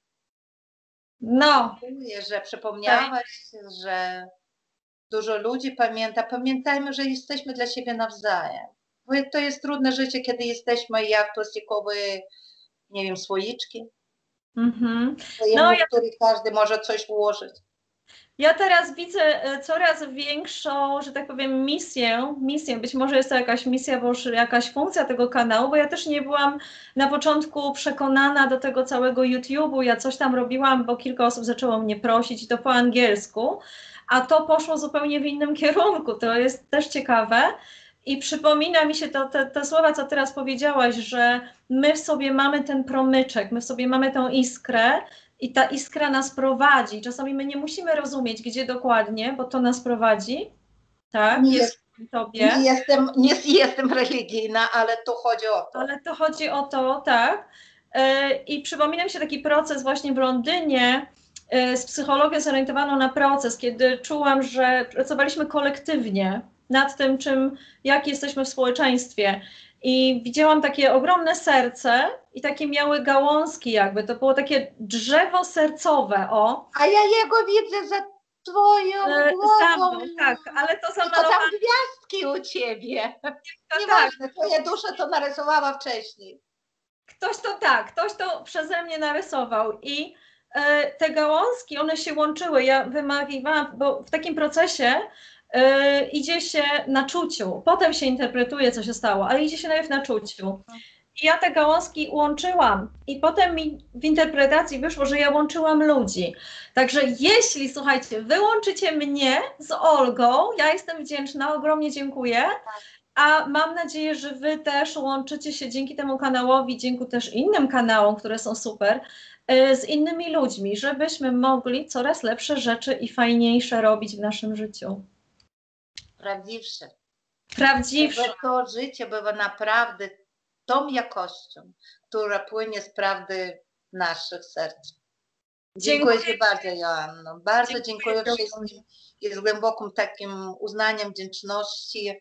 no, Dziękuję, że tak. przypomniałaś, że dużo ludzi pamięta. Pamiętajmy, że jesteśmy dla siebie nawzajem. Bo to jest trudne życie, kiedy jesteśmy jak plastikowe, nie wiem, słoiczki, Mhm. No, w których każdy może coś włożyć. ja teraz widzę coraz większą, że tak powiem, misję, być może jest to jakaś misja, bo już jakaś funkcja tego kanału, bo ja też nie byłam na początku przekonana do tego całego YouTube'u, ja coś tam robiłam, bo kilka osób zaczęło mnie prosić i to po angielsku, a to poszło zupełnie w innym kierunku, to jest też ciekawe i przypomina mi się te słowa, co teraz powiedziałaś, że my w sobie mamy ten promyczek, my w sobie mamy tą iskrę, i ta iskra nas prowadzi. Czasami my nie musimy rozumieć, gdzie dokładnie, bo to nas prowadzi. Tak, jest w tobie. Nie jestem religijna, ale tu chodzi o to. Ale to chodzi o to, tak. I przypomina mi się taki proces właśnie w Londynie z psychologią zorientowaną na proces, kiedy czułam, że pracowaliśmy kolektywnie nad tym, jak jesteśmy w społeczeństwie. I widziałam takie ogromne serce i takie miały gałązki jakby. To było takie drzewo sercowe, o. A ja jego widzę za twoją Za głową. mną, tak, ale to Tylko tam zamalowane, gwiazdki u ciebie. tak. Nieważne, twoja dusza to narysowała wcześniej. Ktoś to przeze mnie narysował i te gałązki, one się łączyły. Ja wymawiałam, bo w takim procesie idzie się na czuciu, potem się interpretuje, co się stało, ale idzie się najpierw na czuciu. I ja te gałązki łączyłam i potem mi w interpretacji wyszło, że ja łączyłam ludzi. Także jeśli, słuchajcie, wy łączycie mnie z Olgą, ja jestem wdzięczna, ogromnie dziękuję. A mam nadzieję, że wy też łączycie się dzięki temu kanałowi, dzięki też innym kanałom, które są super, z innymi ludźmi, żebyśmy mogli coraz lepsze rzeczy i fajniejsze robić w naszym życiu. Prawdziwsze. Prawdziwsze. Żeby to życie było naprawdę tą jakością, która płynie z prawdy naszych serc. Dziękuję Ci bardzo, Joanno. Bardzo dziękuję wszystkim i z głębokim takim uznaniem, wdzięczności.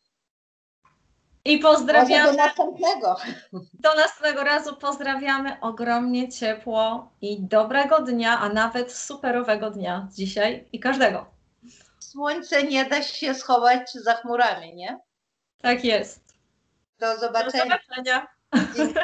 I pozdrawiamy. Może do następnego. Do następnego razu pozdrawiamy ogromnie ciepło i dobrego dnia, a nawet superowego dnia dzisiaj i każdego. Słońce nie da się schować za chmurami, nie? Tak jest. Do zobaczenia. Do zobaczenia. Dziękuję.